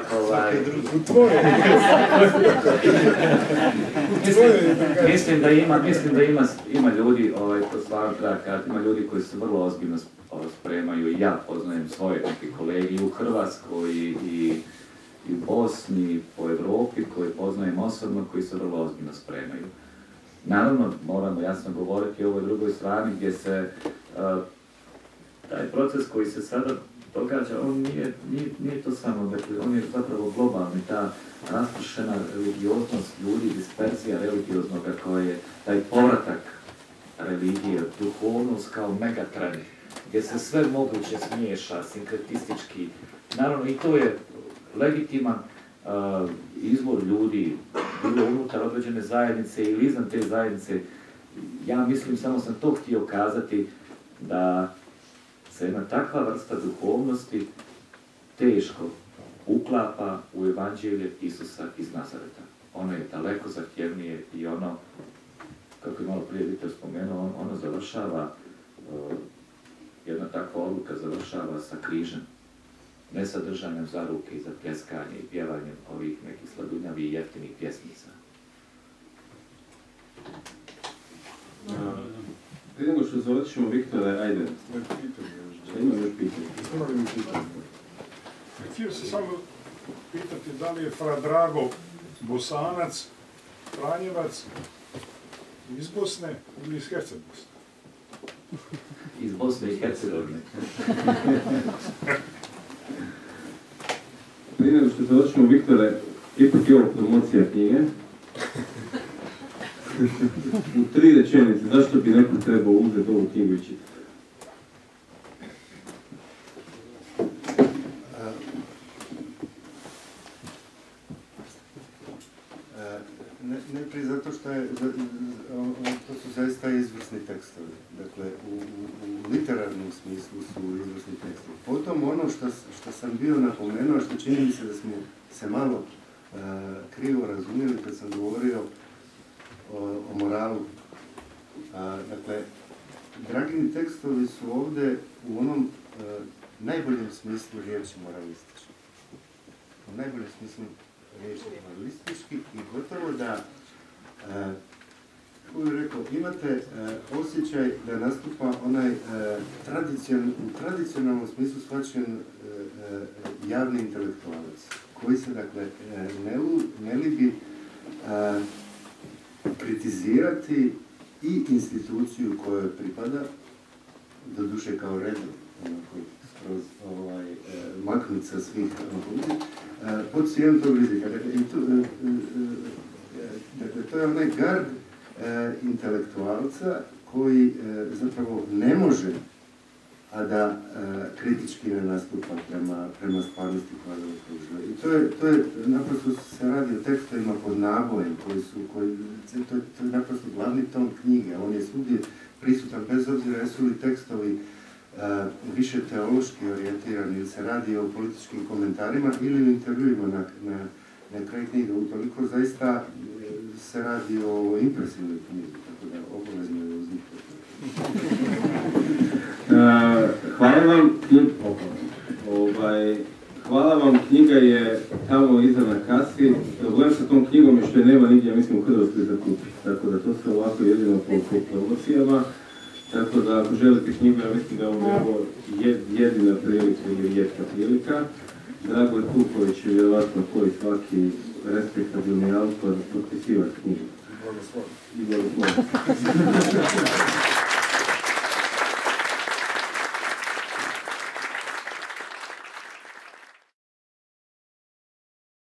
[SPEAKER 2] mislim da ima ljudi, to stvarno treba kada, ima ljudi koji se vrlo ozbiljno spremaju i ja poznajem svoje neke kolege i u Hrvatskoj i u Bosni, po Evropi, koje poznajem osobno, koji se vrlo ozbiljno spremaju. Naravno, moramo jasno govoriti o ovoj drugoj strani gdje se taj proces koji se sada događa, on nije to samo, dakle, on je zapravo globalni, ta raspršena religioznost ljudi, disperzija religioznoga koja je taj povratak religije, duhovnost kao megatrend, gdje se sve moguće smiješa, sinkretistički. Naravno, i to je legitiman izbor ljudi, bilo unutar određene zajednice ili iznad te zajednice. Ja mislim, samo sam to htio kazati, da se jedna takva vrsta duhovnosti teško uklapa u evanđelje Isusa iz Nazareta. Ono je daleko zahtjevnije i ono, kako je malo prije Viktor spomenuo, ono završava, jedna takva odluka završava sa križem. Ne sa držanjem za ruke i za pljeskanje i pjevanjem ovih nekih sladunjavih i jeftinih pjesmica.
[SPEAKER 1] Prije nego što završimo, Viktore, ajde. Imam još pitanje.
[SPEAKER 7] Htio se samo pitati da li je fra Drago Bosanac, Franjevac iz Bosne ili iz Hercegovine?
[SPEAKER 2] Iz Bosne i Hercegovine.
[SPEAKER 1] Prije nego što završimo, Viktore, ipak je ovo promocija knjige. U 3 rečenice, zašto bi neko trebao uzeti ovu knjigu i čitati?
[SPEAKER 4] Najprije zato što to su zaista izvrsni tekstovi. Dakle, u literarnom smislu su izvrsni tekstovi. Potom ono što sam bio napomenuo, što čini mi se da smo se malo krivo razumjeli kad sam govorio o moralu. Dakle, Dragini tekstovi su ovdje u onom najboljem smislu riječi moralistički. U najboljem smislu riječi moralistički i gotovo da, kako bih rekao, imate osjećaj da nastupa onaj u tradicionalnom smislu shvaćen javni intelektualac, koji se, dakle, ne libi kritizirati i instituciju kojoj pripada, doduše kao redom, skroz maknut sa svih pod cijelom tog rizika. Dakle, to je onaj gard intelektualca koji zapravo ne može, a da kritički ne nastupa prema stvarnosti koja ga okružuje. I to je, naprosto se radi o tekstovima pod nabojem, to je naprosto glavni ton knjige. On je svugdje prisutan, bez obzira jesu li tekstovi više teološki orijentirani, ili se radi o političkim komentarima ili u intervjuima na kraju knjige. Utoliko zaista se radi o impresivnoj knjigi, tako da obavezno je uzmite.
[SPEAKER 1] Hvala vam, knjiga je tamo iza na kasi. Problem sa tom knjigom je što je nema nigdje, mislim, u Hrvatskoj za kupiti. Tako da to se ovako jedino po promocijama. Tako da ako želite knjigu, ja mislim da je ovo jedina prilika ili rijetka prilika. Drago je Tuković je vjerovatno koji svaki respektabilni autor potpisivati knjigu. I blagoslov.